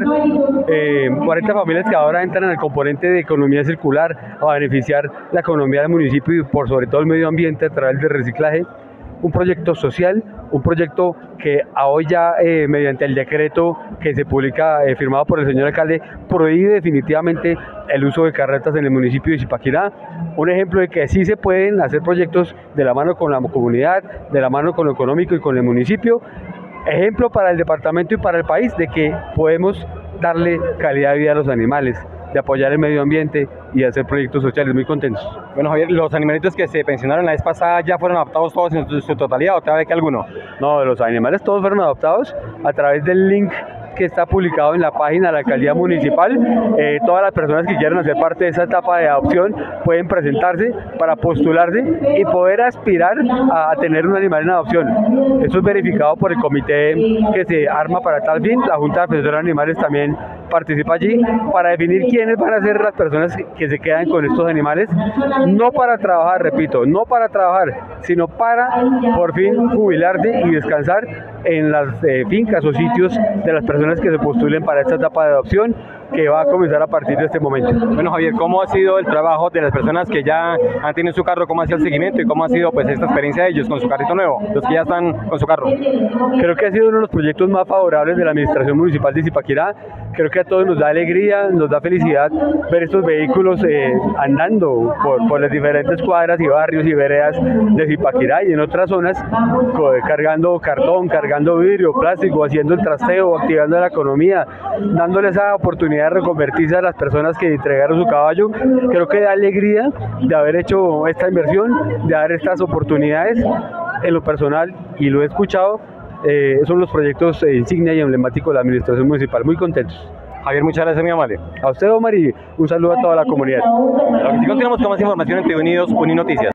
eh, cuarenta familias que ahora entran en el componente de economía circular a beneficiar la economía del municipio y por sobre todo el medio ambiente a través del reciclaje. Un proyecto social, un proyecto que a hoy ya eh, mediante el decreto que se publica eh, firmado por el señor alcalde prohíbe definitivamente el uso de carretas en el municipio de Zipaquirá. Un ejemplo de que sí se pueden hacer proyectos de la mano con la comunidad, de la mano con lo económico y con el municipio. Ejemplo para el departamento y para el país de que podemos darle calidad de vida a los animales, de apoyar el medio ambiente y de hacer proyectos sociales. Muy contentos. Bueno, Javier, ¿los animalitos que se pensionaron la vez pasada ya fueron adoptados todos en su, su totalidad o todavía que alguno? No, los animales todos fueron adoptados a través del link que está publicado en la página de la alcaldía municipal. Eh, todas las personas que quieran hacer parte de esa etapa de adopción pueden presentarse para postularse y poder aspirar a tener un animal en adopción. Esto es verificado por el comité que se arma para tal fin. La Junta de Defensores de Animales también participa allí para definir quiénes van a ser las personas que se quedan con estos animales, no para trabajar, repito, no para trabajar, sino para por fin jubilarse y descansar en las eh, fincas o sitios de las personas que se postulen para esta etapa de adopción que va a comenzar a partir de este momento. Bueno, Javier, ¿cómo ha sido el trabajo de las personas que ya han tenido su carro? ¿Cómo ha sido el seguimiento y cómo ha sido pues esta experiencia de ellos con su carrito nuevo, los que ya están con su carro? Creo que ha sido uno de los proyectos más favorables de la administración municipal de Zipaquirá. Creo que a todos nos da alegría, nos da felicidad ver estos vehículos eh, andando por, por las diferentes cuadras y barrios y veredas de Zipaquirá y en otras zonas cargando cartón, cargando vidrio, plástico, haciendo el trasteo, activando la economía, dándole esa oportunidad de reconvertirse a las personas que entregaron su caballo. Creo que da alegría de haber hecho esta inversión, de dar estas oportunidades. En lo personal, y lo he escuchado, eh, son los proyectos eh, insignia y emblemáticos de la administración municipal. Muy contentos. Javier, muchas gracias, mi amable. A usted, Omar, y un saludo a toda la comunidad. Ahora sí, continuamos con más información en T V Unidos, Uninoticias.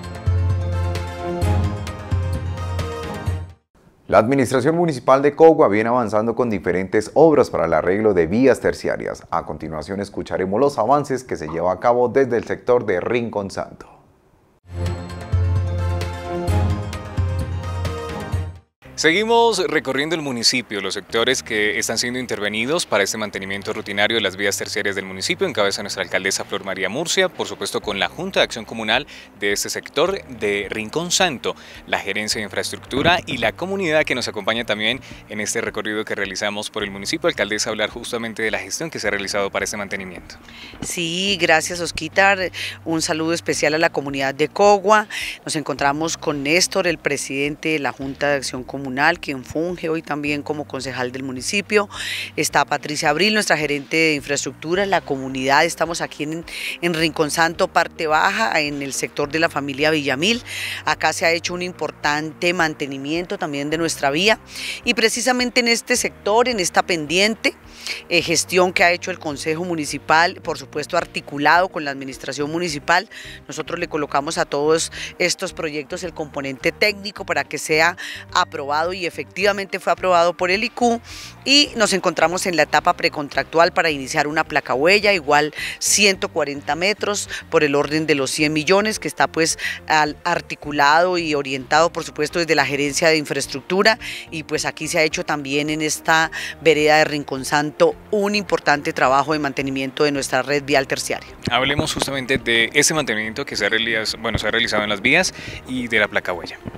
La Administración Municipal de Cogua viene avanzando con diferentes obras para el arreglo de vías terciarias. A continuación escucharemos los avances que se lleva a cabo desde el sector de Rincón Santo. Seguimos recorriendo el municipio, los sectores que están siendo intervenidos para este mantenimiento rutinario de las vías terciarias del municipio, en cabeza de nuestra alcaldesa Flor María Murcia, por supuesto con la Junta de Acción Comunal de este sector de Rincón Santo, la Gerencia de Infraestructura y la comunidad que nos acompaña también en este recorrido que realizamos por el municipio. Alcaldesa, hablar justamente de la gestión que se ha realizado para este mantenimiento. Sí, gracias Osquitar, un saludo especial a la comunidad de Cogua. Nos encontramos con Néstor, el presidente de la Junta de Acción Comunal, quien funge hoy también como concejal del municipio. Está Patricia Abril, nuestra gerente de infraestructura, la comunidad. Estamos aquí en, en Rincón Santo, parte baja, en el sector de la familia Villamil. Acá se ha hecho un importante mantenimiento también de nuestra vía y precisamente en este sector, en esta pendiente, Eh, gestión que ha hecho el Consejo Municipal, por supuesto articulado con la Administración Municipal. Nosotros le colocamos a todos estos proyectos el componente técnico para que sea aprobado y efectivamente fue aprobado por el I C U y nos encontramos en la etapa precontractual para iniciar una placa huella, igual ciento cuarenta metros por el orden de los cien millones, que está pues al, articulado y orientado por supuesto desde la Gerencia de Infraestructura y pues aquí se ha hecho también en esta vereda de Rincón Santo un importante trabajo de mantenimiento de nuestra red vial terciaria. Hablemos justamente de ese mantenimiento que se ha realizado, bueno, se ha realizado en las vías y de la placa huella.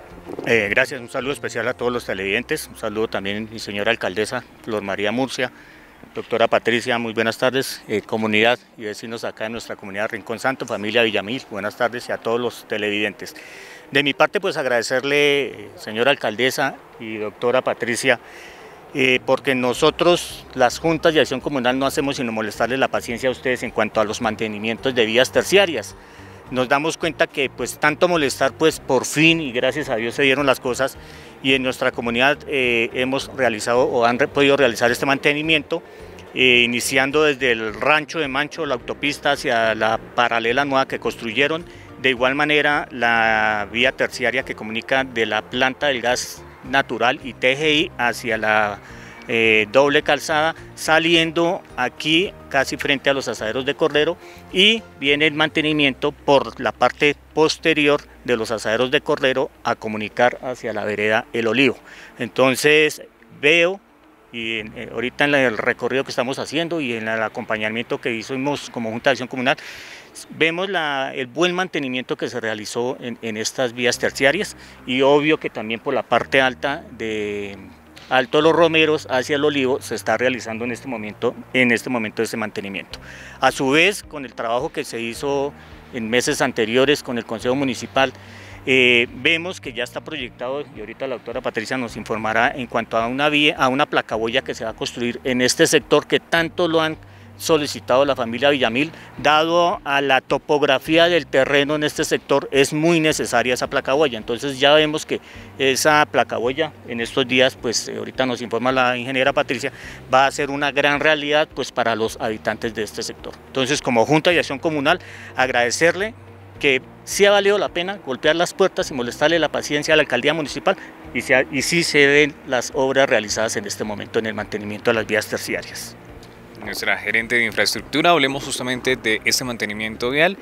Eh, gracias, un saludo especial a todos los televidentes, un saludo también a mi señora alcaldesa Flor María Murcia, doctora Patricia, muy buenas tardes, eh, comunidad y vecinos acá en nuestra comunidad Rincón Santo, familia Villamil, buenas tardes y a todos los televidentes. De mi parte, pues agradecerle, eh, señora alcaldesa y doctora Patricia, eh, porque nosotros, las juntas de acción comunal, no hacemos sino molestarles la paciencia a ustedes en cuanto a los mantenimientos de vías terciarias. Nos damos cuenta que pues tanto molestar, pues por fin y gracias a Dios se dieron las cosas y en nuestra comunidad eh, hemos realizado o han re podido realizar este mantenimiento, eh, iniciando desde el rancho de Mancho, la autopista hacia la paralela nueva que construyeron, de igual manera la vía terciaria que comunica de la planta del gas natural y T G I hacia la Eh, doble calzada, saliendo aquí casi frente a los asaderos de Cordero, y viene el mantenimiento por la parte posterior de los asaderos de Cordero a comunicar hacia la vereda El Olivo. Entonces veo, y en, eh, ahorita en el recorrido que estamos haciendo y en el acompañamiento que hicimos como Junta de Acción Comunal, vemos la, el buen mantenimiento que se realizó en, en estas vías terciarias, y obvio que también por la parte alta de Alto Los Romeros hacia el Olivo se está realizando en este momento, en este momento ese mantenimiento. A su vez, con el trabajo que se hizo en meses anteriores con el Consejo Municipal, eh, vemos que ya está proyectado, y ahorita la doctora Patricia nos informará en cuanto a una vía, a una placaboya que se va a construir en este sector que tanto lo han solicitado la familia Villamil, dado a la topografía del terreno en este sector, es muy necesaria esa placaboya. Entonces ya vemos que esa placaboya en estos días, pues ahorita nos informa la ingeniera Patricia, va a ser una gran realidad pues para los habitantes de este sector. Entonces, como Junta de Acción Comunal, agradecerle que sí ha valido la pena golpear las puertas y molestarle la paciencia a la alcaldía municipal, y, se, y sí se ven las obras realizadas en este momento en el mantenimiento de las vías terciarias. Nuestra gerente de infraestructura, hablemos justamente de este mantenimiento vial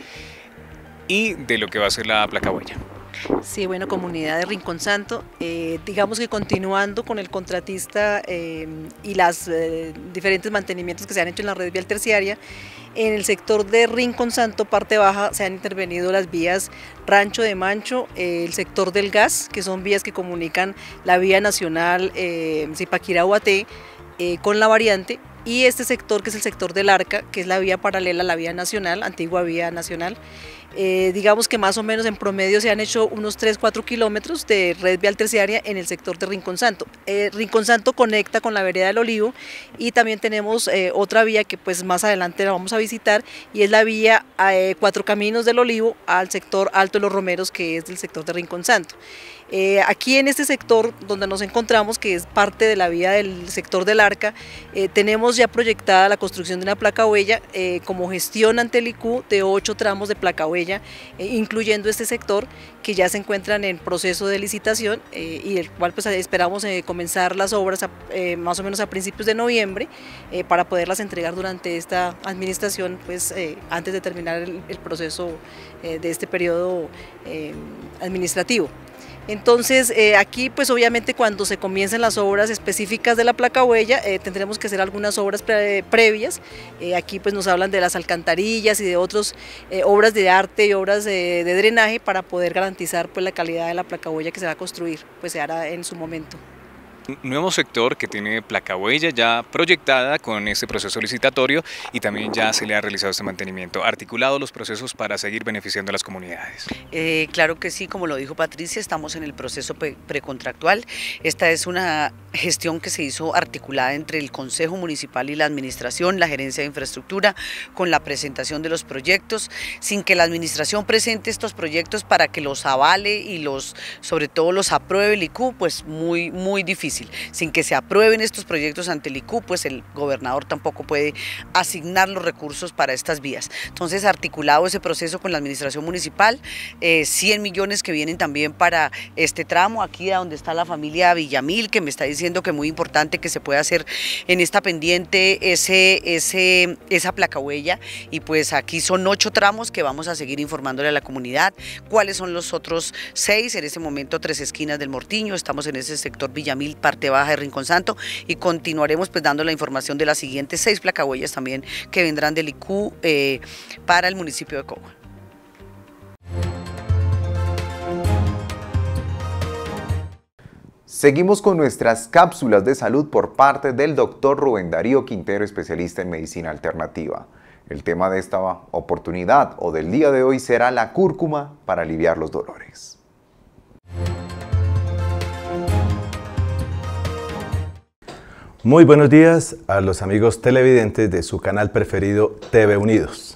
y de lo que va a ser la placaboya. Sí, bueno, comunidad de Rincón Santo, eh, digamos que continuando con el contratista eh, y los eh, diferentes mantenimientos que se han hecho en la red vial terciaria, en el sector de Rincón Santo, parte baja, se han intervenido las vías Rancho de Mancho, eh, el sector del gas, que son vías que comunican la vía nacional eh, Zipaquirá-Ubaté eh, con la variante, y este sector que es el sector del Arca, que es la vía paralela a la vía nacional, antigua vía nacional. Eh, digamos que más o menos en promedio se han hecho unos tres a cuatro kilómetros de red vial terciaria en el sector de Rincón Santo. Eh, Rincón Santo conecta con la vereda del Olivo, y también tenemos eh, otra vía que pues más adelante la vamos a visitar, y es la vía eh, Cuatro Caminos del Olivo al sector Alto de los Romeros, que es del sector de Rincón Santo. Eh, aquí en este sector donde nos encontramos, que es parte de la vía del sector del Arca, eh, tenemos ya proyectada la construcción de una placa huella eh, como gestión ante el I C U de ocho tramos de placa huella, eh, incluyendo este sector, que ya se encuentran en proceso de licitación eh, y el cual pues esperamos eh, comenzar las obras a, eh, más o menos a principios de noviembre eh, para poderlas entregar durante esta administración, pues eh, antes de terminar el, el proceso eh, de este periodo eh, administrativo. Entonces eh, aquí pues obviamente cuando se comiencen las obras específicas de la placa huella eh, tendremos que hacer algunas obras pre previas, eh, aquí pues nos hablan de las alcantarillas y de otras eh, obras de arte y obras de, de drenaje para poder garantizar pues la calidad de la placa huella que se va a construir, pues se hará en su momento. Nuevo sector que tiene placa huella ya proyectada con este proceso licitatorio, y también ya se le ha realizado este mantenimiento. ¿Articulado los procesos para seguir beneficiando a las comunidades? Eh, claro que sí, como lo dijo Patricia, estamos en el proceso precontractual. Esta es una gestión que se hizo articulada entre el Consejo Municipal y la Administración, la Gerencia de Infraestructura, con la presentación de los proyectos, sin que la Administración presente estos proyectos para que los avale y los, sobre todo los apruebe el I C U, pues muy, muy difícil. Sin que se aprueben estos proyectos ante el I C U, pues el gobernador tampoco puede asignar los recursos para estas vías. Entonces, articulado ese proceso con la administración municipal, eh, cien millones que vienen también para este tramo, aquí donde está la familia Villamil, que me está diciendo que es muy importante que se pueda hacer en esta pendiente ese, ese, esa placa huella, y pues aquí son ocho tramos que vamos a seguir informándole a la comunidad cuáles son los otros seis, en este momento tres esquinas del Mortiño, estamos en ese sector Villamil, parte baja de Rincón Santo, y continuaremos pues dando la información de las siguientes seis placahuellas también que vendrán del I C U eh, para el municipio de Cogua. Seguimos con nuestras cápsulas de salud por parte del doctor Rubén Darío Quintero, especialista en medicina alternativa. El tema de esta oportunidad o del día de hoy será la cúrcuma para aliviar los dolores. Muy buenos días a los amigos televidentes de su canal preferido T V Unidos.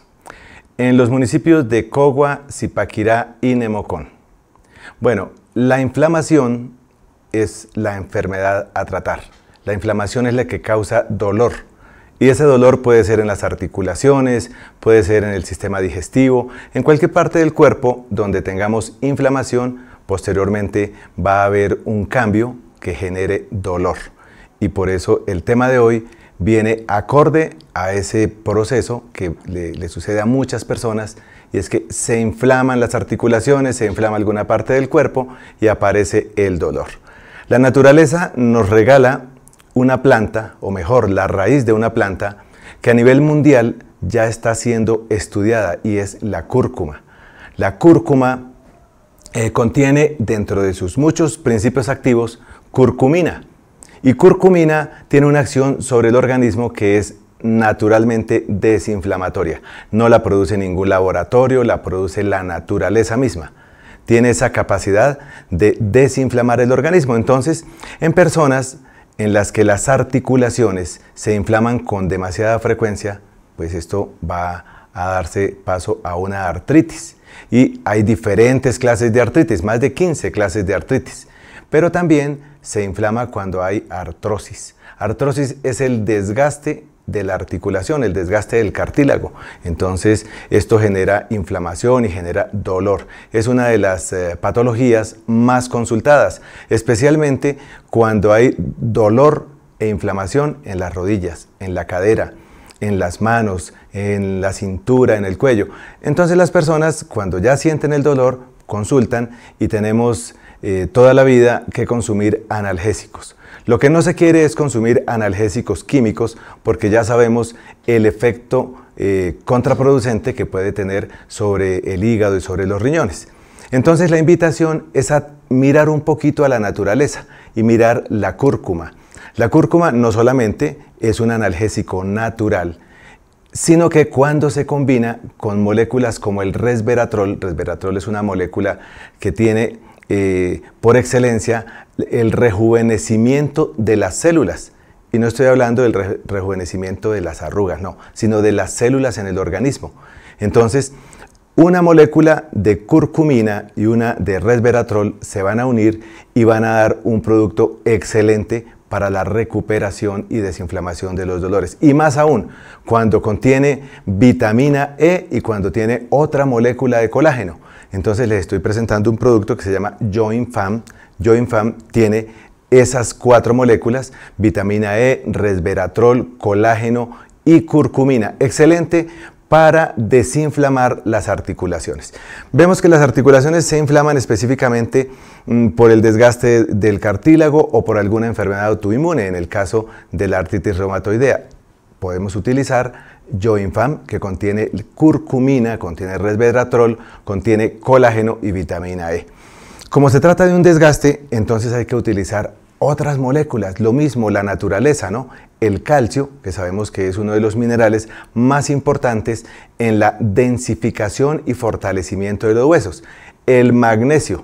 En los municipios de Cogua, Zipaquirá y Nemocón. Bueno, la inflamación es la enfermedad a tratar. La inflamación es la que causa dolor y ese dolor puede ser en las articulaciones, puede ser en el sistema digestivo, en cualquier parte del cuerpo donde tengamos inflamación, posteriormente va a haber un cambio que genere dolor. Y por eso el tema de hoy viene acorde a ese proceso que le, le sucede a muchas personas, y es que se inflaman las articulaciones, se inflama alguna parte del cuerpo y aparece el dolor. La naturaleza nos regala una planta, o mejor, la raíz de una planta, que a nivel mundial ya está siendo estudiada, y es la cúrcuma. La cúrcuma eh, contiene dentro de sus muchos principios activos curcumina, y curcumina tiene una acción sobre el organismo que es naturalmente desinflamatoria. No la produce ningún laboratorio, la produce la naturaleza misma. Tiene esa capacidad de desinflamar el organismo. Entonces, en personas en las que las articulaciones se inflaman con demasiada frecuencia, pues esto va a darse paso a una artritis. Y hay diferentes clases de artritis, más de quince clases de artritis. Pero también se inflama cuando hay artrosis. Artrosis es el desgaste de la articulación, el desgaste del cartílago. Entonces esto genera inflamación y genera dolor. Es una de las eh, patologías más consultadas, especialmente cuando hay dolor e inflamación en las rodillas, en la cadera, en las manos, en la cintura, en el cuello. Entonces las personas, cuando ya sienten el dolor, consultan, y tenemos eh, toda la vida que consumir analgésicos. Lo que no se quiere es consumir analgésicos químicos, porque ya sabemos el efecto eh, contraproducente que puede tener sobre el hígado y sobre los riñones. Entonces la invitación es a mirar un poquito a la naturaleza y mirar la cúrcuma. La cúrcuma no solamente es un analgésico natural, sino que cuando se combina con moléculas como el resveratrol, resveratrol es una molécula que tiene eh, por excelencia el rejuvenecimiento de las células. Y no estoy hablando del re rejuvenecimiento de las arrugas, no, sino de las células en el organismo. Entonces, una molécula de curcumina y una de resveratrol se van a unir y van a dar un producto excelente para la recuperación y desinflamación de los dolores. Y más aún, cuando contiene vitamina E y cuando tiene otra molécula de colágeno. Entonces les estoy presentando un producto que se llama Joinfam. Joinfam tiene esas cuatro moléculas: vitamina E, resveratrol, colágeno y curcumina. Excelente para desinflamar las articulaciones. Vemos que las articulaciones se inflaman específicamente mmm, por el desgaste del cartílago o por alguna enfermedad autoinmune. En el caso de la artritis reumatoidea, podemos utilizar Joinfam, que contiene curcumina, contiene resveratrol, contiene colágeno y vitamina E. Como se trata de un desgaste, entonces hay que utilizar otras moléculas, lo mismo la naturaleza, ¿no? El calcio, que sabemos que es uno de los minerales más importantes en la densificación y fortalecimiento de los huesos. El magnesio.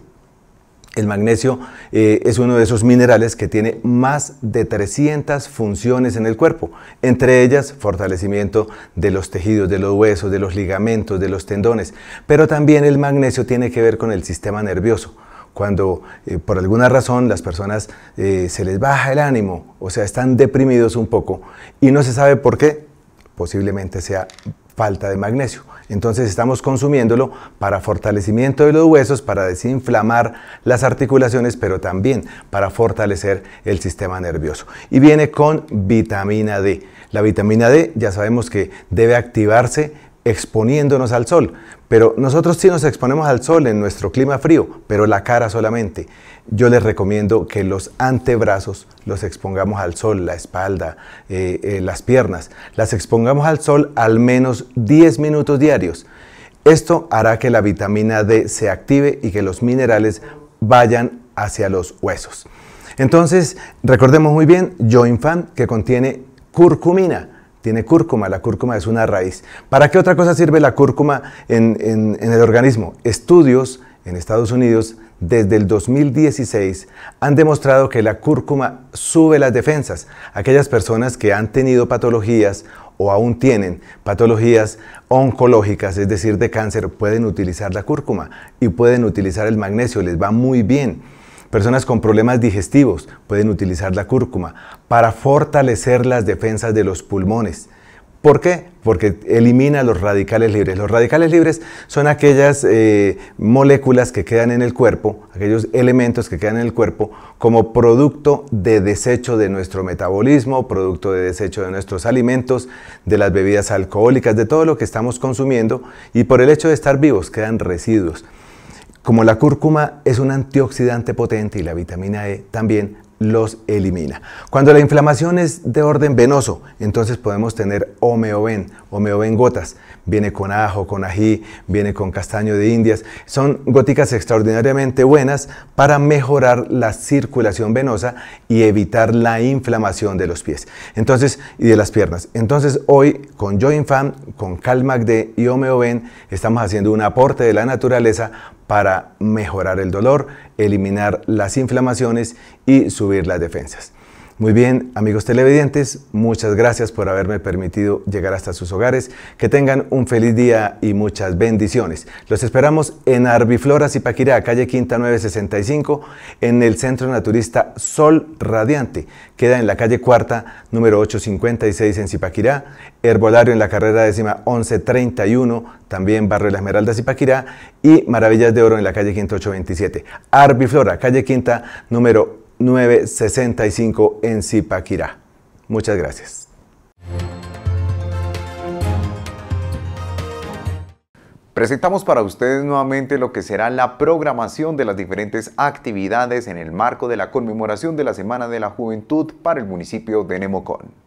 El magnesio eh, es uno de esos minerales que tiene más de trescientas funciones en el cuerpo, entre ellas fortalecimiento de los tejidos, de los huesos, de los ligamentos, de los tendones, pero también el magnesio tiene que ver con el sistema nervioso. Cuando eh, por alguna razón las personas eh, se les baja el ánimo, o sea, están deprimidos un poco y no se sabe por qué, posiblemente sea falta de magnesio. Entonces estamos consumiéndolo para fortalecimiento de los huesos, para desinflamar las articulaciones, pero también para fortalecer el sistema nervioso. Y viene con vitamina D. La vitamina D ya sabemos que debe activarse exponiéndonos al sol, pero nosotros sí nos exponemos al sol en nuestro clima frío, pero la cara solamente. Yo les recomiendo que los antebrazos los expongamos al sol, la espalda, eh, eh, las piernas, las expongamos al sol al menos diez minutos diarios. Esto hará que la vitamina D se active y que los minerales vayan hacia los huesos. Entonces, recordemos muy bien, Joinfam, que contiene curcumina. Tiene cúrcuma, la cúrcuma es una raíz. ¿Para qué otra cosa sirve la cúrcuma en, en, en el organismo? Estudios en Estados Unidos desde el dos mil dieciséis han demostrado que la cúrcuma sube las defensas. Aquellas personas que han tenido patologías o aún tienen patologías oncológicas, es decir, de cáncer, pueden utilizar la cúrcuma y pueden utilizar el magnesio, les va muy bien. Personas con problemas digestivos pueden utilizar la cúrcuma para fortalecer las defensas de los pulmones. ¿Por qué? Porque elimina los radicales libres. Los radicales libres son aquellas eh, moléculas que quedan en el cuerpo, aquellos elementos que quedan en el cuerpo como producto de desecho de nuestro metabolismo, producto de desecho de nuestros alimentos, de las bebidas alcohólicas, de todo lo que estamos consumiendo, y por el hecho de estar vivos quedan residuos. Como la cúrcuma es un antioxidante potente y la vitamina E también los elimina. Cuando la inflamación es de orden venoso, entonces podemos tener Homeoven, Homeoven gotas. Viene con ajo, con ají, viene con castaño de indias. Son góticas extraordinariamente buenas para mejorar la circulación venosa y evitar la inflamación de los pies entonces, y de las piernas. Entonces hoy con Joinfam, con Calmag-D y Homeoven estamos haciendo un aporte de la naturaleza para mejorar el dolor, eliminar las inflamaciones y subir las defensas. Muy bien, amigos televidentes, muchas gracias por haberme permitido llegar hasta sus hogares. Que tengan un feliz día y muchas bendiciones. Los esperamos en Arbiflora, Zipaquirá, calle Quinta nueve sesenta y cinco, en el Centro Naturista Sol Radiante. Queda en la calle Cuarta, número ochocientos cincuenta y seis en Zipaquirá. Herbolario en la carrera décima once treinta y uno, también Barrio La Esmeralda, Zipaquirá. Y Maravillas de Oro en la calle Quinta ochocientos veintisiete. Arbiflora, calle Quinta, número nueve sesenta y cinco en Zipaquirá. Muchas gracias. Presentamos para ustedes nuevamente lo que será la programación de las diferentes actividades en el marco de la conmemoración de la Semana de la Juventud para el municipio de Nemocón.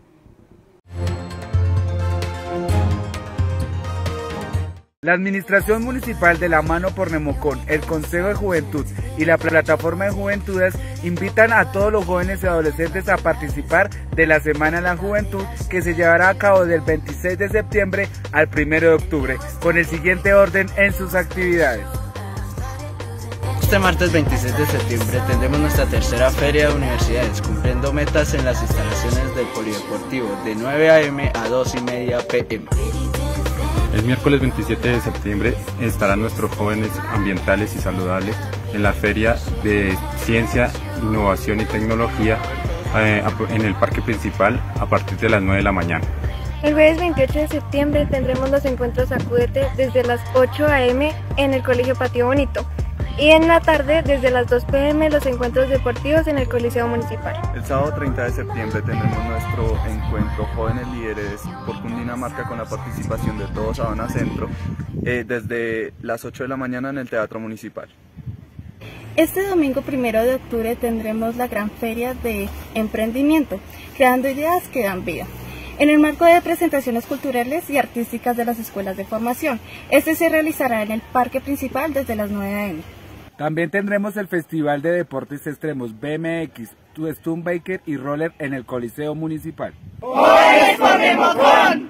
La Administración Municipal de la mano por Nemocón, el Consejo de Juventud y la Plataforma de Juventudes invitan a todos los jóvenes y adolescentes a participar de la Semana de la Juventud que se llevará a cabo del veintiséis de septiembre al primero de octubre, con el siguiente orden en sus actividades. Este martes veintiséis de septiembre tendremos nuestra tercera feria de universidades, cumpliendo metas en las instalaciones del Polideportivo de nueve a eme a dos y media pe eme. El miércoles veintisiete de septiembre estarán nuestros jóvenes ambientales y saludables en la Feria de Ciencia, Innovación y Tecnología eh, en el Parque Principal a partir de las nueve de la mañana. El jueves veintiocho de septiembre tendremos los encuentros Acúdete desde las ocho a eme en el Colegio Patio Bonito. Y en la tarde, desde las dos pe eme, los encuentros deportivos en el Coliseo Municipal. El sábado treinta de septiembre tendremos nuestro encuentro Jóvenes Líderes por Cundinamarca con la participación de todo Sabana Centro, eh, desde las ocho de la mañana en el Teatro Municipal. Este domingo primero de octubre tendremos la gran feria de emprendimiento, creando ideas que dan vida, en el marco de presentaciones culturales y artísticas de las escuelas de formación. Este se realizará en el Parque Principal desde las nueve a eme. También tendremos el Festival de Deportes Extremos be eme equis, Studebaker y Roller en el Coliseo Municipal. ¡Jóvenes por Nemocón!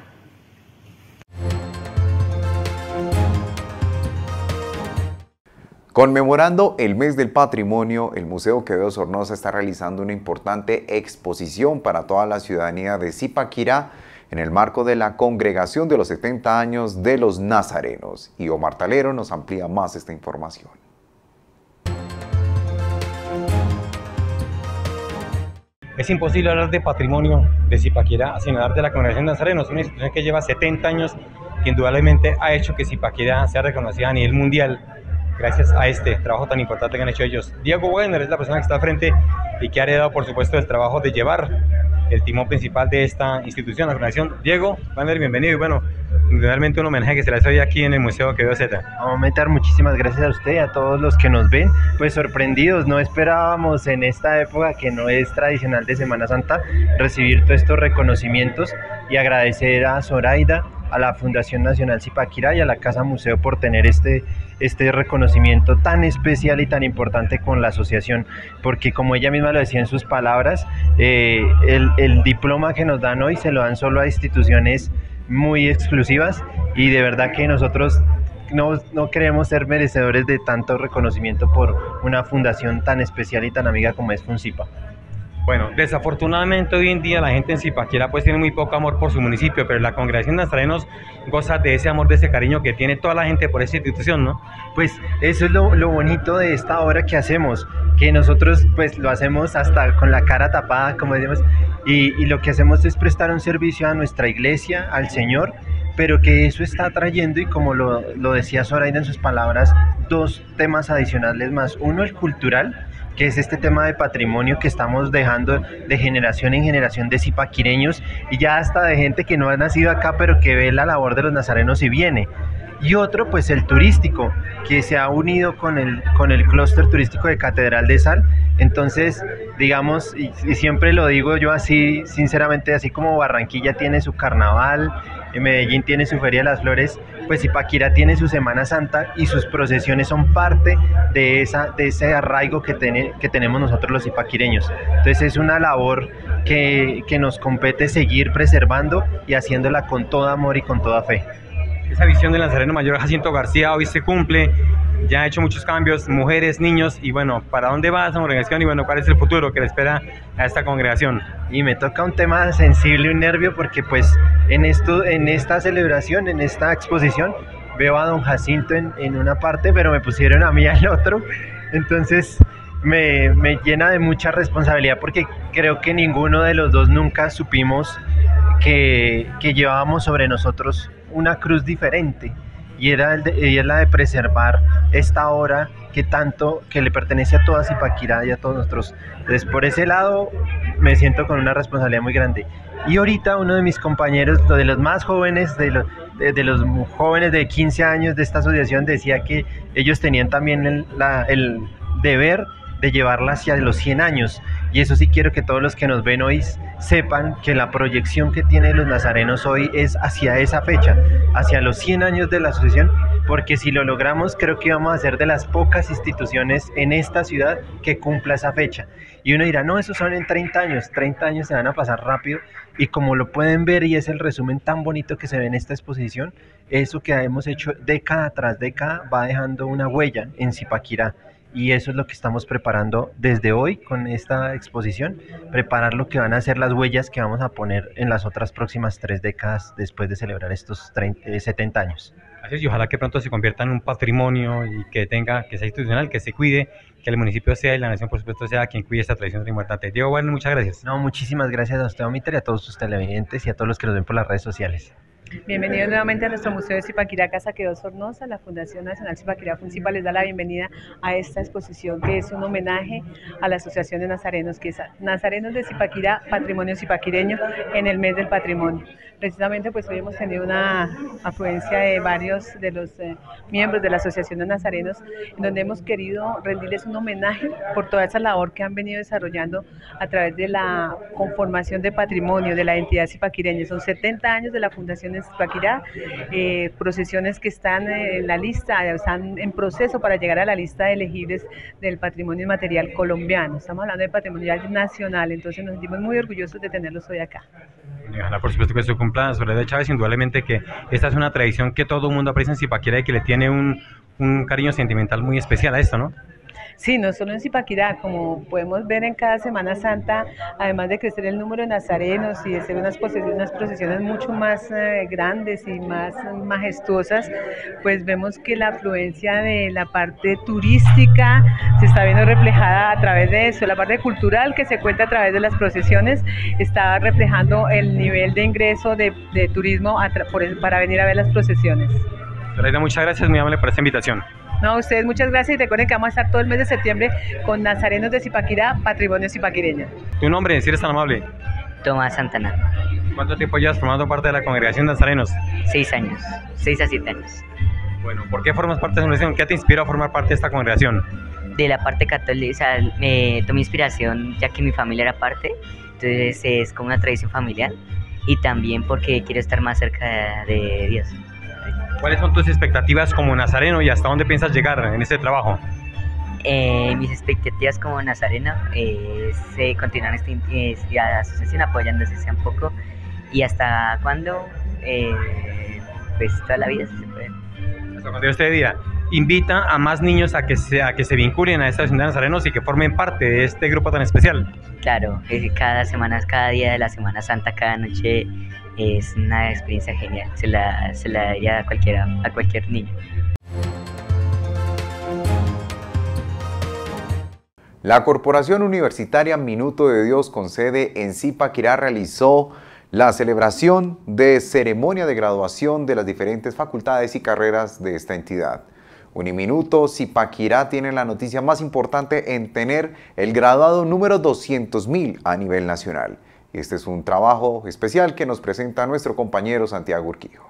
Conmemorando el mes del patrimonio, el Museo Quevedo Sornosa está realizando una importante exposición para toda la ciudadanía de Zipaquirá en el marco de la congregación de los setenta años de los Nazarenos. Y Omar Talero nos amplía más esta información. Es imposible hablar de patrimonio de Zipaquirá sin hablar de la Congregación de Nazarenos, una institución que lleva setenta años, que indudablemente ha hecho que Zipaquirá sea reconocida a nivel mundial gracias a este trabajo tan importante que han hecho ellos. Diego Wagner es la persona que está al frente y que ha heredado, por supuesto, el trabajo de llevar el timón principal de esta institución, la Congregación. Diego Wagner, bienvenido. Y bueno, realmente un homenaje que se le hace hoy aquí en el Museo Quevedo Zeta. Aumentar, muchísimas gracias a usted y a todos los que nos ven, pues sorprendidos, no esperábamos en esta época que no es tradicional de Semana Santa recibir todos estos reconocimientos y agradecer a Zoraida, a la Fundación Nacional Zipaquirá y a la Casa Museo por tener este, este reconocimiento tan especial y tan importante con la asociación, porque como ella misma lo decía en sus palabras, eh, el, el diploma que nos dan hoy se lo dan solo a instituciones muy exclusivas y de verdad que nosotros no, no queremos ser merecedores de tanto reconocimiento por una fundación tan especial y tan amiga como es Funzipa. Bueno, desafortunadamente hoy en día la gente en Zipaquirá pues tiene muy poco amor por su municipio, pero la Congregación de Nazarenos goza de ese amor, de ese cariño que tiene toda la gente por esa institución, ¿no? Pues eso es lo, lo bonito de esta obra que hacemos, que nosotros pues lo hacemos hasta con la cara tapada, como decimos, y, y lo que hacemos es prestar un servicio a nuestra iglesia, al Señor, pero que eso está trayendo, y como lo, lo decía Zoraida en sus palabras, dos temas adicionales más. Uno, el cultural, que es este tema de patrimonio que estamos dejando de generación en generación de zipaquireños y ya hasta de gente que no ha nacido acá pero que ve la labor de los nazarenos y viene. Y otro, pues el turístico, que se ha unido con el, con el clúster turístico de Catedral de Sal. Entonces, digamos, y, y siempre lo digo yo así, sinceramente, así como Barranquilla tiene su carnaval, Medellín tiene su Feria de las Flores, pues Zipaquirá tiene su Semana Santa y sus procesiones son parte de, esa, de ese arraigo que, ten, que tenemos nosotros los zipaquireños. Entonces es una labor que, que nos compete seguir preservando y haciéndola con todo amor y con toda fe. Esa visión del Nazareno Mayor Jacinto García hoy se cumple, ya ha hecho muchos cambios, mujeres, niños, y bueno, ¿para dónde va esa congregación? Y bueno, ¿cuál es el futuro que le espera a esta congregación? Y me toca un tema sensible, un nervio, porque pues en, esto, en esta celebración, en esta exposición, veo a don Jacinto en, en una parte, pero me pusieron a mí al otro, entonces me, me llena de mucha responsabilidad, porque creo que ninguno de los dos nunca supimos que, que llevábamos sobre nosotros una cruz diferente, y era, el de, y es la de preservar esta obra que tanto, que le pertenece a toda Zipaquirá y a todos nosotros. Entonces por ese lado me siento con una responsabilidad muy grande. Y ahorita uno de mis compañeros, de los más jóvenes, de los, de, de los jóvenes de quince años de esta asociación, decía que ellos tenían también el, la, el deber de llevarla hacia los cien años, y eso sí quiero que todos los que nos ven hoy sepan que la proyección que tienen los nazarenos hoy es hacia esa fecha, hacia los cien años de la asociación, porque si lo logramos creo que vamos a ser de las pocas instituciones en esta ciudad que cumpla esa fecha. Y uno dirá, no, eso son en treinta años, treinta años se van a pasar rápido, y como lo pueden ver, y es el resumen tan bonito que se ve en esta exposición, eso que hemos hecho década tras década va dejando una huella en Zipaquirá. Y eso es lo que estamos preparando desde hoy con esta exposición, preparar lo que van a ser las huellas que vamos a poner en las otras próximas tres décadas después de celebrar estos treinta, setenta años. Así es, y ojalá que pronto se convierta en un patrimonio y que tenga, que sea institucional, que se cuide, que el municipio sea y la nación por supuesto sea quien cuide esta tradición tan importante. Diego, bueno, muchas gracias. No, muchísimas gracias a usted, Omiter, y a todos sus televidentes y a todos los que nos ven por las redes sociales. Bienvenidos nuevamente a nuestro Museo de Zipaquirá, Casa Quevedo Sornosa. La Fundación Nacional Zipaquirá Funzipa les da la bienvenida a esta exposición, que es un homenaje a la Asociación de Nazarenos, que es Nazarenos de Zipaquirá, Patrimonio Zipaquireño, en el mes del patrimonio. Precisamente pues hoy hemos tenido una afluencia de varios de los eh, miembros de la Asociación de Nazarenos, en donde hemos querido rendirles un homenaje por toda esa labor que han venido desarrollando a través de la conformación de patrimonio de la entidad zipaquireña. Son setenta años de la Fundación de Zipaquirá, eh, procesiones que están en la lista, están en proceso para llegar a la lista de elegibles del patrimonio inmaterial colombiano. Estamos hablando de patrimonio nacional, entonces nos sentimos muy orgullosos de tenerlos hoy acá. Y ojalá por supuesto que se cumpla. Soledad Chávez, indudablemente que esta es una tradición que todo el mundo aprecia en Zipaquirá y que le tiene un, un cariño sentimental muy especial a esto, ¿no? Sí, no solo en Zipaquirá, como podemos ver en cada Semana Santa, además de crecer el número de nazarenos y de ser unas procesiones, unas procesiones mucho más eh, grandes y más majestuosas, pues vemos que la afluencia de la parte turística se está viendo reflejada a través de eso. La parte cultural que se cuenta a través de las procesiones está reflejando el nivel de ingreso de, de turismo a por, para venir a ver las procesiones. Soledad, muchas gracias, muy amable por esta invitación. No, a ustedes muchas gracias, y recuerden que vamos a estar todo el mes de septiembre con Nazarenos de Zipaquirá, Patrimonio Zipaquireño. ¿Tu nombre, si eres tan amable? Tomás Santana. ¿Cuánto tiempo llevas formando parte de la congregación de nazarenos? Seis años, seis a siete años. Bueno, ¿por qué formas parte de esta congregación? ¿Qué te inspiró a formar parte de esta congregación? De la parte católica, o sea, me tomé inspiración ya que mi familia era parte, entonces es como una tradición familiar y también porque quiero estar más cerca de Dios. ¿Cuáles son tus expectativas como nazareno y hasta dónde piensas llegar en este trabajo? Eh, mis expectativas como nazareno es eh, continuar esta eh, la asociación apoyándose sea un poco y hasta cuándo, eh, pues toda la vida se puede. Hasta cuando Dios te diga. Invita a más niños a que se, a que se vinculen a esta asociación de nazarenos y que formen parte de este grupo tan especial. Claro, eh, cada semana, cada día de la Semana Santa, cada noche es una experiencia genial, se la, se la daría a, cualquiera, a cualquier niño. La Corporación Universitaria Minuto de Dios con sede en Zipaquirá realizó la celebración de ceremonia de graduación de las diferentes facultades y carreras de esta entidad. Uniminuto Zipaquirá tiene la noticia más importante en tener el graduado número doscientos mil a nivel nacional. Este es un trabajo especial que nos presenta nuestro compañero Santiago Urquijo.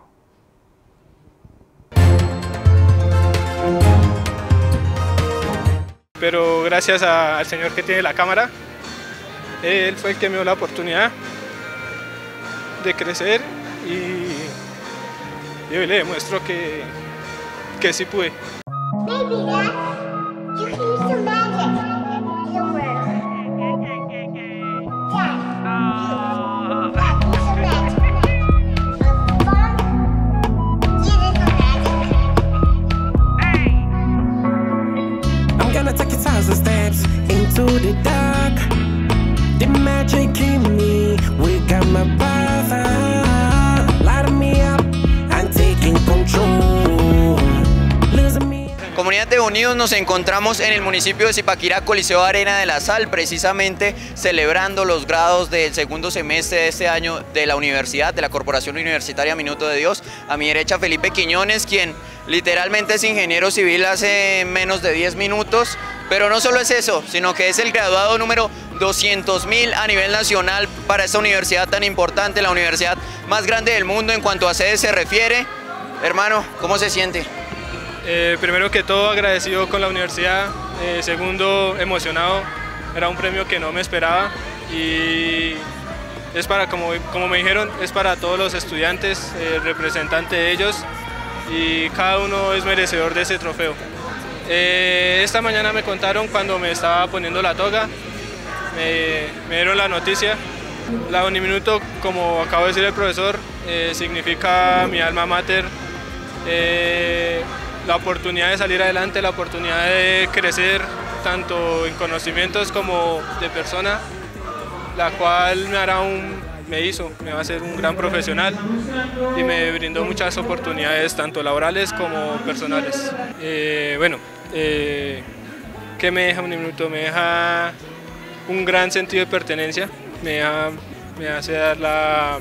Pero gracias a, al señor que tiene la cámara, él fue el que me dio la oportunidad de crecer y, y hoy le demuestro que, que sí pude. Baby, Dad, you can use some magic. It'll work. Dad, you, Dad, use some magic. Mom, use some magic. Hey. I'm gonna take a thousand steps into the dark. The magic in me, we got my brother. Light me up and taking control. Losing me. Comunidad de Unidos, nos encontramos en el municipio de Zipaquirá, Coliseo Arena de la Sal, precisamente celebrando los grados del segundo semestre de este año de la universidad, de la Corporación Universitaria Minuto de Dios. A mi derecha Felipe Quiñones, quien literalmente es ingeniero civil hace menos de diez minutos, pero no solo es eso, sino que es el graduado número doscientos mil a nivel nacional para esta universidad tan importante, la universidad más grande del mundo en cuanto a sede se refiere. Hermano, ¿cómo se siente? Eh, primero que todo agradecido con la universidad, eh, segundo emocionado, era un premio que no me esperaba y es para, como, como me dijeron, es para todos los estudiantes, el representante de ellos y cada uno es merecedor de ese trofeo. Eh, esta mañana me contaron cuando me estaba poniendo la toga, me, me dieron la noticia. La Uniminuto, como acabo de decir el profesor, eh, significa mi alma mater. Eh, la oportunidad de salir adelante, la oportunidad de crecer tanto en conocimientos como de persona, la cual me hará un, me hizo, me va a hacer un gran profesional y me brindó muchas oportunidades tanto laborales como personales. Eh, bueno, eh, ¿qué me deja Uniminuto? Me deja un gran sentido de pertenencia, me, deja, me hace dar la,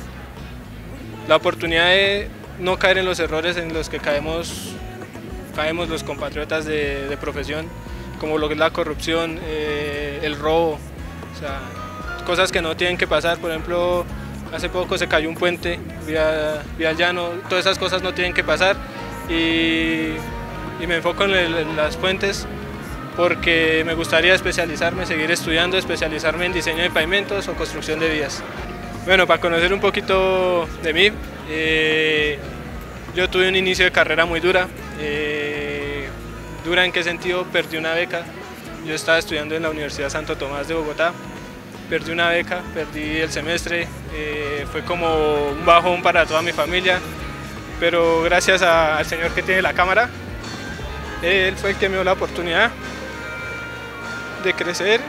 la oportunidad de no caer en los errores en los que caemos caemos los compatriotas de, de profesión, como lo que es la corrupción, eh, el robo, o sea, cosas que no tienen que pasar. Por ejemplo, hace poco se cayó un puente vía, vía llano, todas esas cosas no tienen que pasar y, y me enfoco en, el, en las puentes porque me gustaría especializarme, seguir estudiando, especializarme en diseño de pavimentos o construcción de vías. Bueno, para conocer un poquito de mí, eh, yo tuve un inicio de carrera muy dura. Eh, ¿Dura en qué sentido? Perdí una beca. Yo estaba estudiando en la Universidad Santo Tomás de Bogotá. Perdí una beca, perdí el semestre. Eh, fue como un bajón para toda mi familia. Pero gracias a, al señor que tiene la cámara, él fue el que me dio la oportunidad de crecer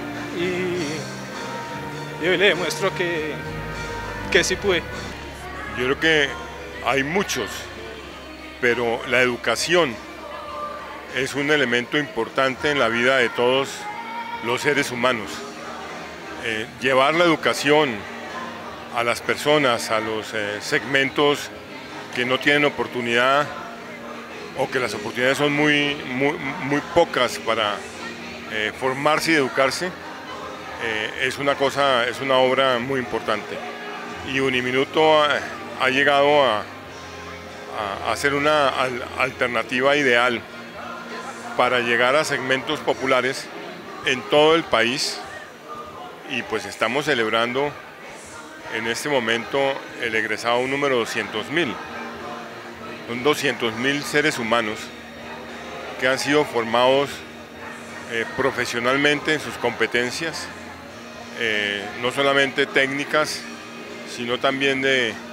y, y hoy le demuestro que, que sí pude. Yo creo que hay muchos, pero la educación es un elemento importante en la vida de todos los seres humanos. Eh, llevar la educación a las personas, a los eh, segmentos que no tienen oportunidad o que las oportunidades son muy, muy, muy pocas para eh, formarse y educarse, eh, es una cosa, es una obra muy importante. y Uniminuto ha, ha llegado a, a, a ser una al, alternativa ideal para llegar a segmentos populares en todo el país, y pues estamos celebrando en este momento el egresado número doscientos mil. Son doscientos mil seres humanos que han sido formados eh, profesionalmente en sus competencias, eh, no solamente técnicas, sino también de eh,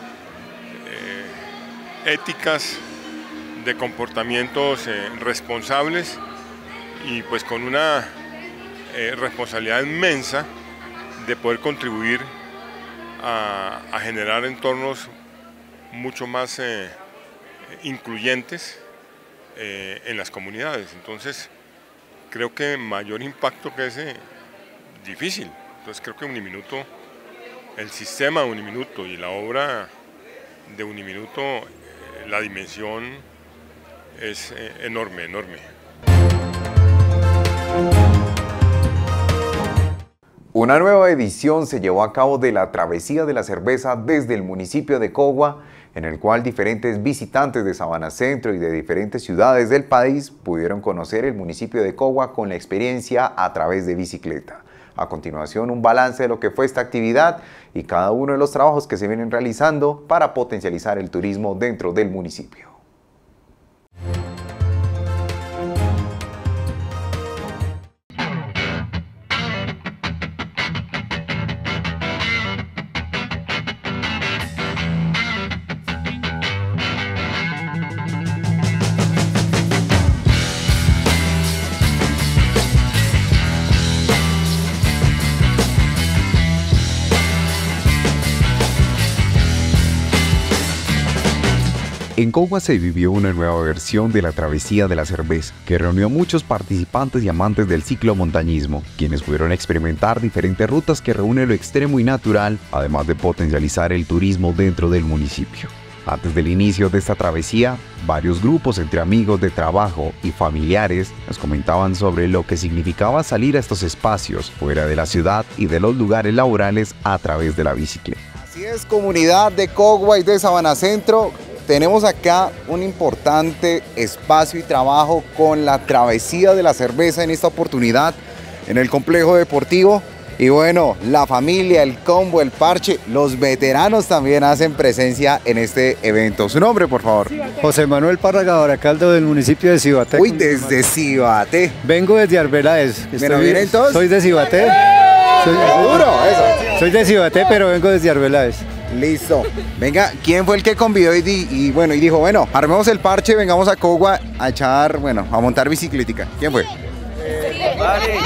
éticas, de comportamientos eh, responsables, y pues con una eh, responsabilidad inmensa de poder contribuir a, a generar entornos mucho más eh, incluyentes eh, en las comunidades. Entonces creo que mayor impacto que ese, difícil. Entonces creo que Uniminuto, el sistema de Uniminuto y la obra de Uniminuto, eh, la dimensión es eh, enorme, enorme. Una nueva edición se llevó a cabo de la Travesía de la Cerveza desde el municipio de Cogua, en el cual diferentes visitantes de Sabana Centro y de diferentes ciudades del país pudieron conocer el municipio de Cogua con la experiencia a través de bicicleta. A continuación, un balance de lo que fue esta actividad y cada uno de los trabajos que se vienen realizando para potencializar el turismo dentro del municipio. En Cogua se vivió una nueva versión de la Travesía de la Cerveza, que reunió a muchos participantes y amantes del ciclomontañismo, quienes pudieron experimentar diferentes rutas que reúnen lo extremo y natural, además de potencializar el turismo dentro del municipio. Antes del inicio de esta travesía, varios grupos entre amigos de trabajo y familiares nos comentaban sobre lo que significaba salir a estos espacios fuera de la ciudad y de los lugares laborales a través de la bicicleta. Así es, comunidad de Cogua y de Sabana Centro. Tenemos acá un importante espacio y trabajo con la Travesía de la Cerveza en esta oportunidad en el complejo deportivo. Y bueno, la familia, el combo, el parche, los veteranos también hacen presencia en este evento. ¿Su nombre, por favor? José Manuel Párraga Baracaldo, del municipio de Cibaté. Uy, desde Cibaté. Vengo desde Arbeláez. ¿Pero vienen todos? Soy de Cibaté. Soy, duro, eso. Soy de Cibaté, pero vengo desde Arbeláez. Listo. Venga, ¿quién fue el que convidó y, di, y bueno y dijo, bueno, armemos el parche, vengamos a Cogua a echar, bueno, a montar bicicletica? ¿Quién fue? Vale.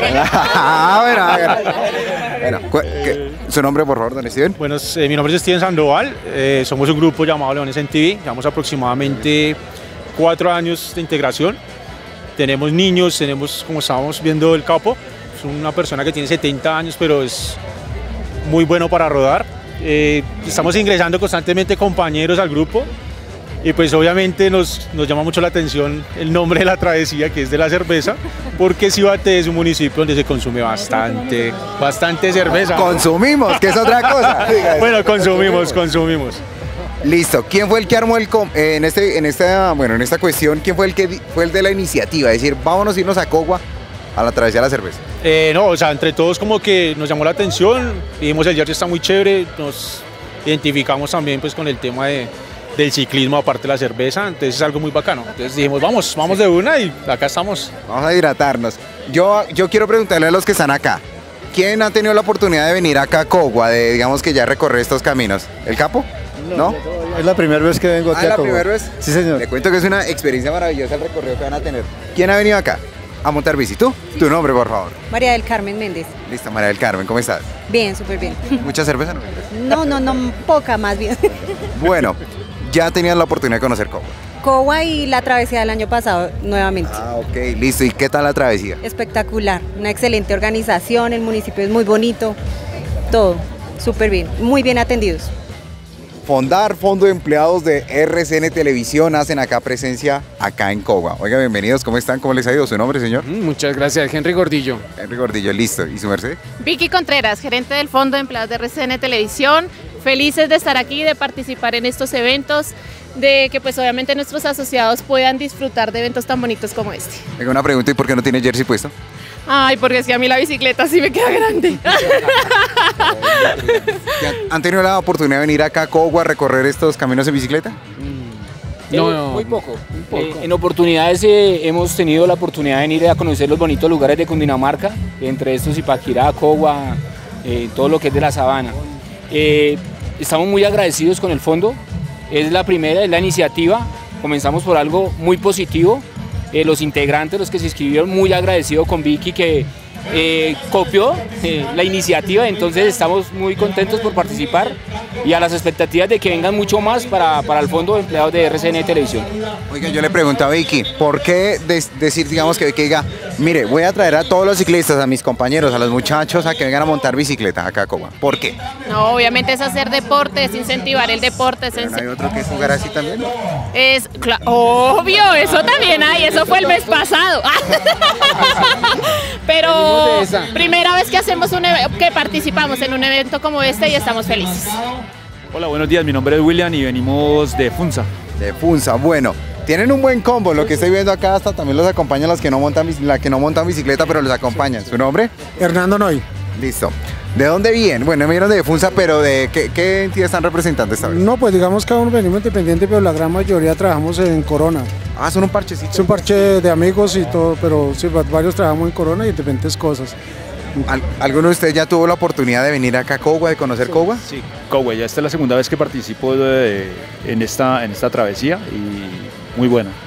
Ah, bueno, bueno. ¿Su nombre, por favor, don Steven? Bueno, eh, mi nombre es Steven Sandoval, eh, somos un grupo llamado Leones en T V, llevamos aproximadamente cuatro años de integración, tenemos niños, tenemos, como estábamos viendo, el capo, es una persona que tiene setenta años, pero es muy bueno para rodar. Eh, estamos ingresando constantemente compañeros al grupo y pues obviamente nos, nos llama mucho la atención el nombre de la travesía, que es de la cerveza, porque Cibaté es un municipio donde se consume bastante, bastante cerveza. Consumimos, que es otra cosa. Bueno, consumimos, consumimos. Listo. ¿Quién fue el que armó el eh, en este en esta bueno en esta cuestión? ¿Quién fue el que fue el de la iniciativa? Es decir, vámonos a irnos a Cogua a la Travesía de la Cerveza. Eh, no, o sea, entre todos como que nos llamó la atención, vimos el jersey está muy chévere, nos identificamos también pues con el tema de, del ciclismo aparte de la cerveza, entonces es algo muy bacano. Entonces dijimos, vamos, vamos de una y acá estamos. Vamos a hidratarnos. Yo, yo quiero preguntarle a los que están acá, ¿quién ha tenido la oportunidad de venir acá a Cogua, de digamos que ya recorrer estos caminos? ¿El Capo? ¿No? ¿No? Es la primera vez que vengo aquí ¿Ah, a Cogua. ¿La primera vez? Sí, señor. Le cuento que es una experiencia maravillosa el recorrido que van a tener. ¿Quién ha venido acá a montar bici? ¿Tú? Tu nombre, por favor. María del Carmen Méndez. Listo, María del Carmen, ¿cómo estás? Bien, súper bien. ¿Mucha cerveza? No, no, no, poca más bien. Bueno, ya tenías la oportunidad de conocer Cogua. Cogua y la travesía del año pasado nuevamente. Ah, ok, listo. ¿Y qué tal la travesía? Espectacular, una excelente organización, el municipio es muy bonito, todo, súper bien, muy bien atendidos. Fondar, Fondo de Empleados de R C N Televisión, hacen acá presencia acá en Cogua. Oiga, bienvenidos, ¿cómo están? ¿Cómo les ha ido? ¿Su nombre, señor? Muchas gracias, Henry Gordillo. Henry Gordillo, listo. ¿Y su merced? Vicky Contreras, gerente del Fondo de Empleados de R C N Televisión. felices de estar aquí, de participar en estos eventos, de que pues obviamente nuestros asociados puedan disfrutar de eventos tan bonitos como este. Tengo una pregunta, ¿y por qué no tiene jersey puesto? Ay, porque es que a mí la bicicleta sí me queda grande. ¿Han tenido la oportunidad de venir acá a Cogua a recorrer estos caminos en bicicleta? No, no, muy poco. Muy poco. Eh, en oportunidades eh, hemos tenido la oportunidad de venir a conocer los bonitos lugares de Cundinamarca, entre estos Zipaquirá, Cogua, eh, todo lo que es de la sabana. Eh, estamos muy agradecidos con el fondo, es la primera, es la iniciativa, comenzamos por algo muy positivo, eh, los integrantes, los que se inscribieron, muy agradecidos con Vicky que eh, copió eh, la iniciativa, entonces estamos muy contentos por participar y a las expectativas de que vengan mucho más para, para el fondo de empleados de R C N Televisión. Oiga, yo le pregunto a Vicky, ¿por qué de decir, digamos, que Vicky diga, mire, voy a traer a todos los ciclistas, a mis compañeros, a los muchachos, a que vengan a montar bicicleta acá a Cogua? ¿Por qué? No, obviamente es hacer deporte, es incentivar el deporte. Es ¿No hay otro que es jugar así también? Es, obvio, eso también hay, eso fue el mes pasado. Pero primera vez que hacemos un que participamos en un evento como este y estamos felices. Hola, buenos días, mi nombre es William y venimos de Funza. De Funza, bueno, tienen un buen combo, lo que estoy viendo acá hasta también los acompañan los que no montan, la que no montan bicicleta, pero los acompañan. ¿Su nombre? Hernando Noy. Listo. ¿De dónde vienen? Bueno, me vieron de Funza, pero ¿de qué, qué entidad están representando esta vez? No, pues digamos cada uno venimos independiente, pero la gran mayoría trabajamos en Corona. Ah, son un parchecito. Es un parche de amigos y todo, pero sí, varios trabajamos en Corona y diferentes cosas. ¿Al, ¿Alguno de ustedes ya tuvo la oportunidad de venir acá a Cogua, de conocer Cogua? Sí, Cogua, ya esta es la segunda vez que participo de, en, esta, en esta travesía y muy buena.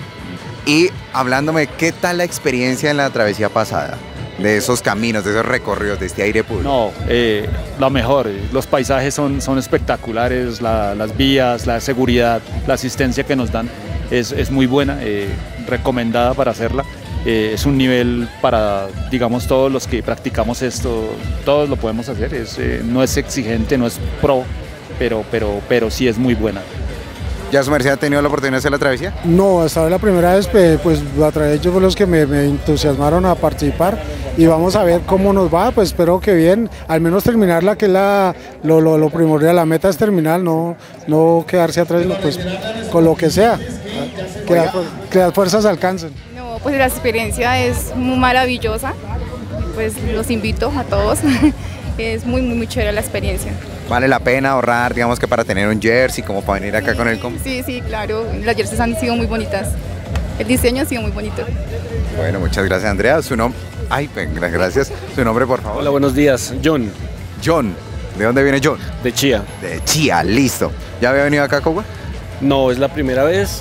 Y hablándome, ¿qué tal la experiencia en la travesía pasada? De esos caminos, de esos recorridos, de este aire puro. No, eh, lo mejor, los paisajes son, son espectaculares, la, las vías, la seguridad, la asistencia que nos dan es, es muy buena, eh, recomendada para hacerla. Eh, es un nivel para, digamos, todos los que practicamos esto, todos lo podemos hacer, es, eh, no es exigente, no es pro, pero, pero, pero sí es muy buena. ¿Ya su merced ha tenido la oportunidad de hacer la travesía? No, esta vez la primera vez, pues a través de ellos fue los que me, me entusiasmaron a participar y vamos a ver cómo nos va, pues espero que bien, al menos terminarla, que es la, lo, lo, lo primordial, la meta es terminar, no, no quedarse atrás, pues con lo que sea, que, la, que las fuerzas alcancen. No, pues la experiencia es muy maravillosa, pues los invito a todos, es muy, muy, muy chévere la experiencia. ¿Vale la pena ahorrar, digamos que para tener un jersey, como para venir acá con el combo? Sí, sí, claro, las jerseys han sido muy bonitas, el diseño ha sido muy bonito. Bueno, muchas gracias, Andrea. Su nombre, ay, gracias. Su nombre, por favor. Hola, buenos días, John. John, ¿de dónde viene John? De Chía. De Chía, listo. ¿Ya había venido acá a Cogua? No, es la primera vez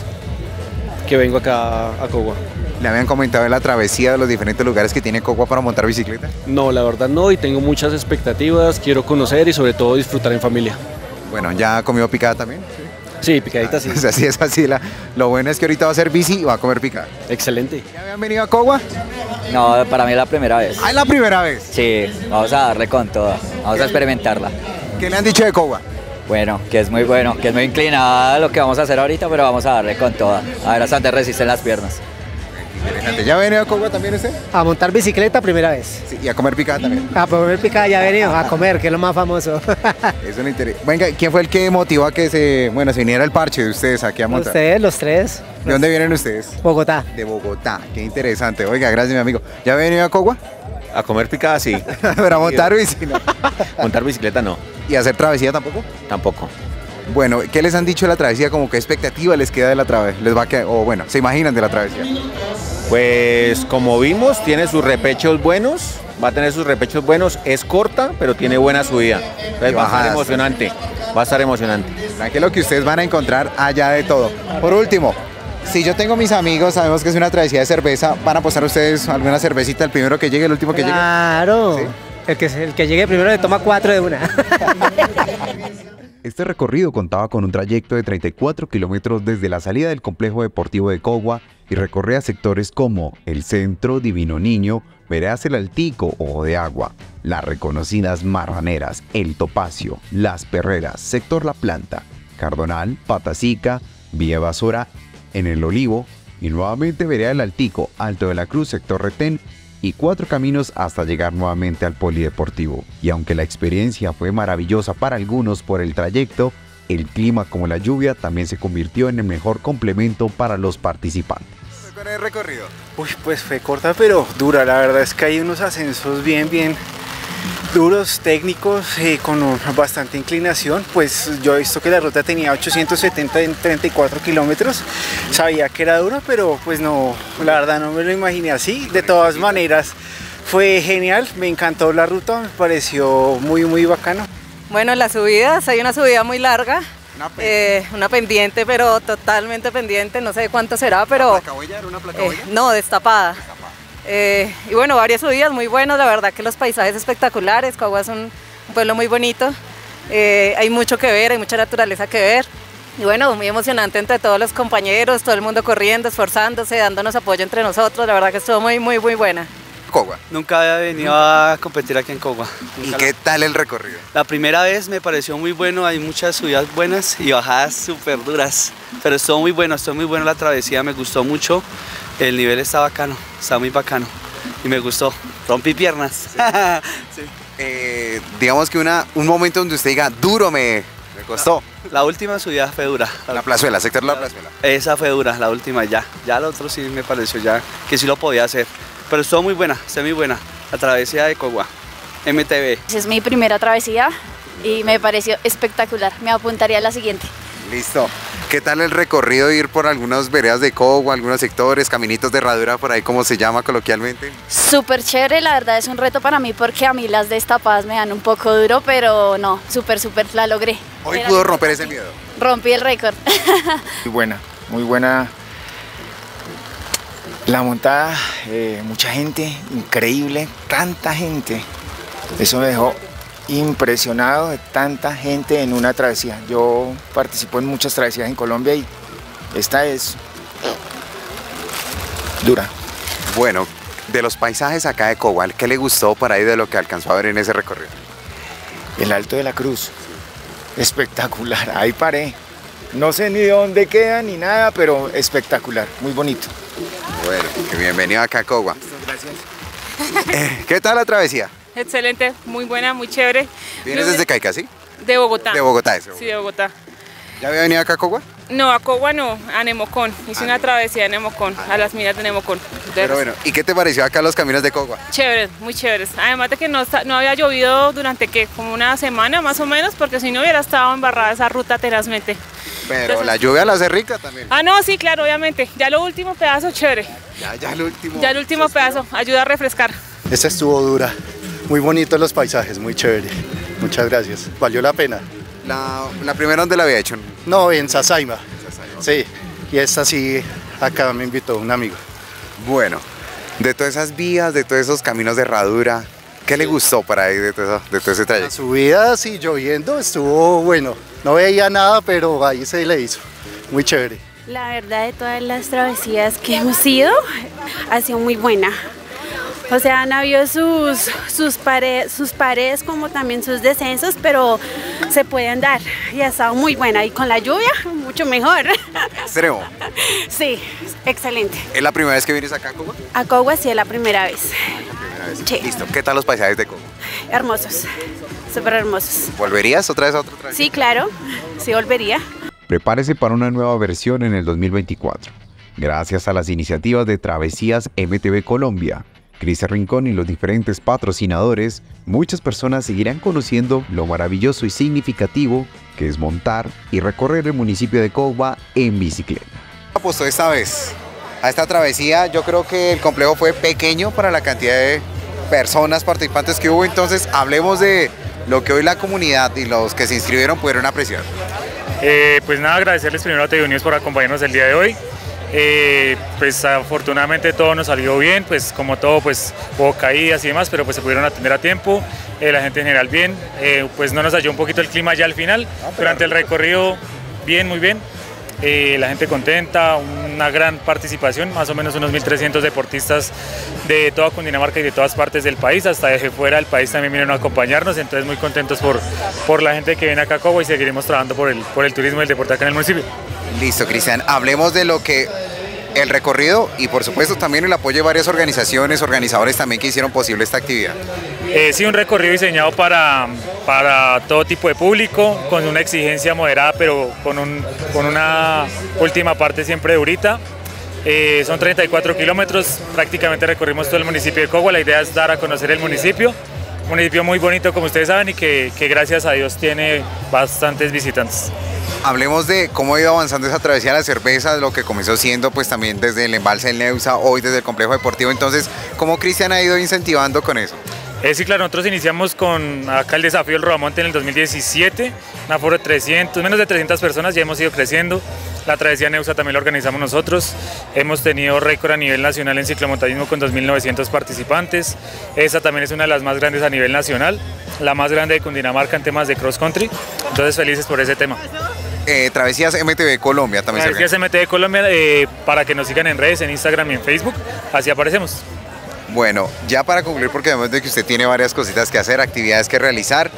que vengo acá a Cogua. ¿Le habían comentado de la travesía de los diferentes lugares que tiene Cogua para montar bicicleta? No, la verdad no, y tengo muchas expectativas, quiero conocer y sobre todo disfrutar en familia. Bueno, ¿ya ha comido picada también? Sí, sí picadita sí. Es así, es así. La, lo bueno es que ahorita va a hacer bici y va a comer picada. Excelente. ¿Ya habían venido a Cogua? No, para mí es la primera vez. ¿Ah, es la primera vez? Sí, vamos a darle con toda, vamos a experimentarla. ¿Qué le han dicho de Cogua? Bueno, que es muy bueno, que es muy inclinada a lo que vamos a hacer ahorita, pero vamos a darle con toda. A ver hasta dónde resisten las piernas. Interesante. ¿Ya ha venido a Cogua también usted? A montar bicicleta primera vez. Sí, y a comer picada también. A comer picada ya he venido, a comer, que es lo más famoso. Eso me interesa. Venga, ¿quién fue el que motivó a que se, bueno, se viniera el parche de ustedes aquí a montar? Ustedes, los tres. ¿De dónde vienen ustedes? Bogotá. De Bogotá, qué interesante. Oiga, gracias mi amigo. ¿Ya ha venido a Cogua? A comer picada sí. Pero a montar bici no. Montar bicicleta no. ¿Y hacer travesía tampoco? Tampoco. Bueno, ¿qué les han dicho de la travesía? Como qué expectativa les queda de la travesía, les va a quedar, o bueno, se imaginan de la travesía. Pues como vimos, tiene sus repechos buenos, va a tener sus repechos buenos, es corta, pero tiene buena subida. Entonces va a estar emocionante, va a estar emocionante. Tranquilo que ustedes van a encontrar allá de todo. Por último, si yo tengo mis amigos, sabemos que es una travesía de cerveza, ¿van a apostar ustedes alguna cervecita, el primero que llegue, el último que llegue? Claro, ¿sí? el, que, el que llegue primero le toma cuatro de una. Este recorrido contaba con un trayecto de treinta y cuatro kilómetros desde la salida del complejo deportivo de Cogua y recorría sectores como el Centro, Divino Niño, Veredas El Altico, Ojo de Agua, las reconocidas Marraneras, El Topacio, Las Perreras, Sector La Planta, Cardonal, Patacica, Vía Basora, en El Olivo y nuevamente Vereda El Altico, Alto de la Cruz, Sector Retén y cuatro caminos hasta llegar nuevamente al polideportivo. Y aunque la experiencia fue maravillosa para algunos por el trayecto, el clima como la lluvia también se convirtió en el mejor complemento para los participantes. ¿Con el recorrido? Uy, pues fue corta pero dura, la verdad es que hay unos ascensos bien, bien duros, técnicos, eh, con un, bastante inclinación. Pues yo he visto que la ruta tenía ochocientos setenta en treinta y cuatro kilómetros, sabía que era dura, pero pues no, la verdad no me lo imaginé así. De todas maneras fue genial, me encantó la ruta, me pareció muy muy bacano. Bueno, las subidas, hay una subida muy larga, una pendiente, eh, una pendiente pero totalmente pendiente, no sé cuánto será, pero... ¿Una placa huella? ¿Era una placa huella? Eh, no, destapada. destapada. Eh, y bueno, varias subidas muy buenas, la verdad que los paisajes espectaculares, Cogua es un, un pueblo muy bonito, eh, hay mucho que ver, hay mucha naturaleza que ver. Y bueno, muy emocionante entre todos los compañeros, todo el mundo corriendo, esforzándose, dándonos apoyo entre nosotros, la verdad que estuvo muy, muy, muy buena. Cogua. Nunca había venido a competir aquí en Cogua. ¿Y qué tal el recorrido? La primera vez me pareció muy bueno, hay muchas subidas buenas y bajadas súper duras, pero estuvo muy bueno, estuvo muy bueno la travesía, me gustó mucho, el nivel está bacano, está muy bacano y me gustó, rompí piernas. Sí. eh, digamos que una, un momento donde usted diga, duro me, me costó. La, la última subida fue dura. La plazuela, sector de la plazuela. Esa fue dura, la última ya, ya lo otro sí me pareció ya que sí lo podía hacer. Pero estuvo muy buena, está muy buena, la travesía de Cogua, M T V. Es mi primera travesía y me pareció espectacular, me apuntaría a la siguiente. Listo. ¿Qué tal el recorrido, ir por algunas veredas de Cogua, algunos sectores, caminitos de herradura, por ahí como se llama coloquialmente? Súper chévere, la verdad es un reto para mí porque a mí las destapadas me dan un poco duro, pero no, súper, súper, la logré. Hoy Era pudo romper ese miedo. Rompí el récord. Muy buena, muy buena. La montada, eh, mucha gente, increíble, tanta gente. Eso me dejó impresionado de tanta gente en una travesía. Yo participo en muchas travesías en Colombia y esta es dura. Bueno, de los paisajes acá de Cogua, ¿qué le gustó por ahí de lo que alcanzó a ver en ese recorrido? El Alto de la Cruz, espectacular, ahí paré. No sé ni de dónde queda ni nada, pero espectacular, muy bonito. Bueno, que bienvenido acá a Cogua. Gracias. Eh, ¿Qué tal la travesía? Excelente, muy buena, muy chévere. ¿Vienes desde Caica, sí? De Bogotá. De Bogotá, eso. Sí, de Bogotá. ¿Ya había venido acá a Cogua? No, a Cogua no, a Nemocón. Hice ah, una no. travesía a Nemocón, ah, a las minas de Nemocón. Pero bueno, ¿y qué te pareció acá los caminos de Cogua? Chéveres, muy chéveres. Además de que no, no había llovido durante, ¿qué? Como una semana más o menos, porque si no hubiera estado embarrada esa ruta tenazmente. Pero Entonces, la lluvia la hace rica también. Ah, no, sí, claro, obviamente. Ya lo último pedazo, chévere. Ya, ya el último. Ya el último pedazo, ayuda a refrescar. Esta estuvo dura. Muy bonitos los paisajes, muy chévere. Muchas gracias. Valió la pena. ¿La, la primera dónde la había hecho? No, en Sasaima. Sasaima. Sí, y esta sí, acá me invitó un amigo. Bueno, de todas esas vías, de todos esos caminos de herradura, ¿qué le gustó para ahí de todo, de todo ese trayecto? La subida, sí, lloviendo, estuvo bueno. No veía nada, pero ahí se le hizo. Muy chévere. La verdad, de todas las travesías que hemos ido, ha sido muy buena. O sea, han habido sus, sus, pared, sus paredes como también sus descensos, pero se puede andar y ha estado muy buena. Y con la lluvia, mucho mejor. ¿Extremo? Sí, excelente. ¿Es la primera vez que vienes acá a Cogua? A Cogua sí, es la primera vez. La primera vez. Sí. Listo. ¿Qué tal los paisajes de Cogua? Hermosos, súper hermosos. ¿Volverías otra vez a otra travesía? Sí, claro, sí volvería. Prepárese para una nueva versión en el dos mil veinticuatro. Gracias a las iniciativas de Travesías M T V Colombia, Cristian Rincón y los diferentes patrocinadores, muchas personas seguirán conociendo lo maravilloso y significativo que es montar y recorrer el municipio de Cogua en bicicleta. Apostó esta vez a esta travesía. Yo creo que el complejo fue pequeño para la cantidad de personas participantes que hubo, entonces hablemos de lo que hoy la comunidad y los que se inscribieron pudieron apreciar. Eh, pues nada, agradecerles primero a T V Unidos por acompañarnos el día de hoy. Eh, pues afortunadamente todo nos salió bien, pues como todo pues hubo caídas y demás, pero pues se pudieron atender a tiempo, eh, la gente en general bien, eh, pues no nos halló un poquito el clima ya al final, durante el recorrido bien, muy bien, eh, la gente contenta, una gran participación, más o menos unos mil trescientos deportistas de toda Cundinamarca y de todas partes del país, hasta de fuera del país también vinieron a acompañarnos, entonces muy contentos por, por la gente que viene acá a Cogua y seguiremos trabajando por el, por el turismo y el deporte acá en el municipio. Listo, Cristian, hablemos de lo que el recorrido y por supuesto también el apoyo de varias organizaciones, organizadores también que hicieron posible esta actividad. Eh, sí, un recorrido diseñado para, para todo tipo de público, con una exigencia moderada, pero con, un, con una última parte siempre durita. Eh, son treinta y cuatro kilómetros, prácticamente recorrimos todo el municipio de Cogua. La idea es dar a conocer el municipio, un municipio muy bonito como ustedes saben y que, que gracias a Dios tiene bastantes visitantes. Hablemos de cómo ha ido avanzando esa travesía de la cerveza, lo que comenzó siendo pues también desde el embalse del Neusa, hoy desde el complejo deportivo. Entonces, ¿cómo Cristian ha ido incentivando con eso? Eh, sí, claro, nosotros iniciamos con acá el desafío del Rodamonte en el dos mil diecisiete, un aforo de trescientos, menos de trescientas personas, ya hemos ido creciendo. La travesía Neusa también la organizamos nosotros, hemos tenido récord a nivel nacional en ciclomontañismo con dos mil novecientos participantes, esa también es una de las más grandes a nivel nacional, la más grande de Cundinamarca en temas de cross country, entonces felices por ese tema. Eh, Travesías M T V Colombia también. Travesías M T V Colombia, eh, para que nos sigan en redes, en Instagram y en Facebook, así aparecemos. Bueno, ya para concluir, porque además de que usted tiene varias cositas que hacer, actividades que realizar,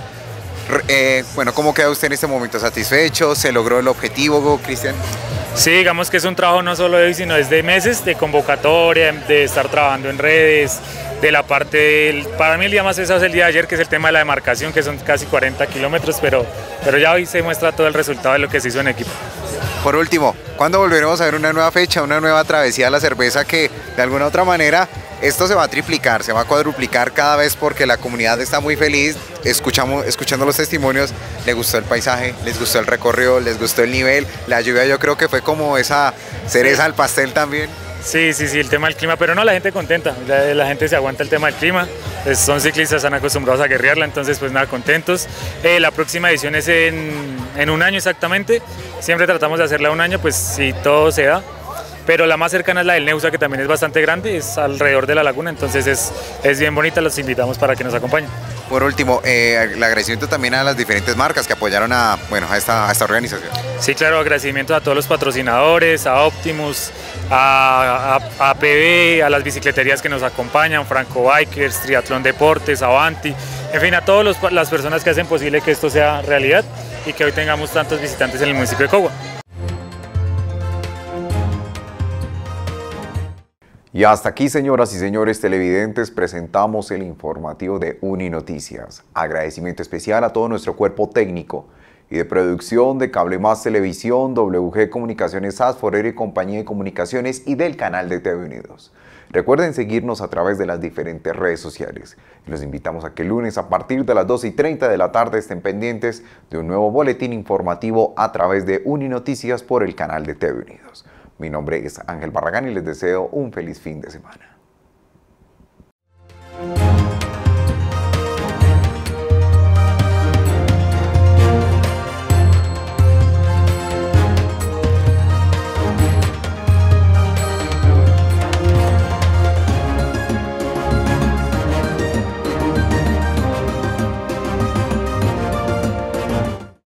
eh, bueno, ¿cómo queda usted en este momento? ¿Satisfecho? ¿Se logró el objetivo, Cristian? Sí, digamos que es un trabajo no solo de hoy, sino es de meses, de convocatoria, de estar trabajando en redes, de la parte del, para mí el día más pesado es el día de ayer, que es el tema de la demarcación, que son casi cuarenta kilómetros, pero, pero ya hoy se muestra todo el resultado de lo que se hizo en equipo. Por último, ¿cuándo volveremos a ver una nueva fecha, una nueva travesía a la cerveza que de alguna otra manera esto se va a triplicar, se va a cuadruplicar cada vez porque la comunidad está muy feliz, escuchamos, escuchando los testimonios, les gustó el paisaje, les gustó el recorrido, les gustó el nivel, la lluvia yo creo que fue como esa cereza al pastel también. Sí, sí, sí, el tema del clima, pero no, la gente contenta, la, la gente se aguanta el tema del clima, pues son ciclistas, están acostumbrados a guerrearla, entonces pues nada, contentos. Eh, la próxima edición es en, en un año exactamente, siempre tratamos de hacerla un año, pues si todo se da, pero la más cercana es la del Neusa, que también es bastante grande, es alrededor de la laguna, entonces es, es bien bonita, los invitamos para que nos acompañen. Por último, eh, el agradecimiento también a las diferentes marcas que apoyaron a, bueno, a, esta, a esta organización. Sí, claro, agradecimientos a todos los patrocinadores, a Optimus, a, a, a P B, a las bicicleterías que nos acompañan, Franco Bikers, Triatlón Deportes, Avanti, en fin, a todas las personas que hacen posible que esto sea realidad y que hoy tengamos tantos visitantes en el municipio de Cogua. Y hasta aquí, señoras y señores televidentes, presentamos el informativo de Uninoticias. Agradecimiento especial a todo nuestro cuerpo técnico y de producción de Cable Más Televisión, W G Comunicaciones, A S, Forero y Compañía de Comunicaciones y del canal de T V Unidos. Recuerden seguirnos a través de las diferentes redes sociales. Los invitamos a que el lunes a partir de las doce y treinta de la tarde estén pendientes de un nuevo boletín informativo a través de Uninoticias por el canal de T V Unidos. Mi nombre es Ángel Barragán y les deseo un feliz fin de semana.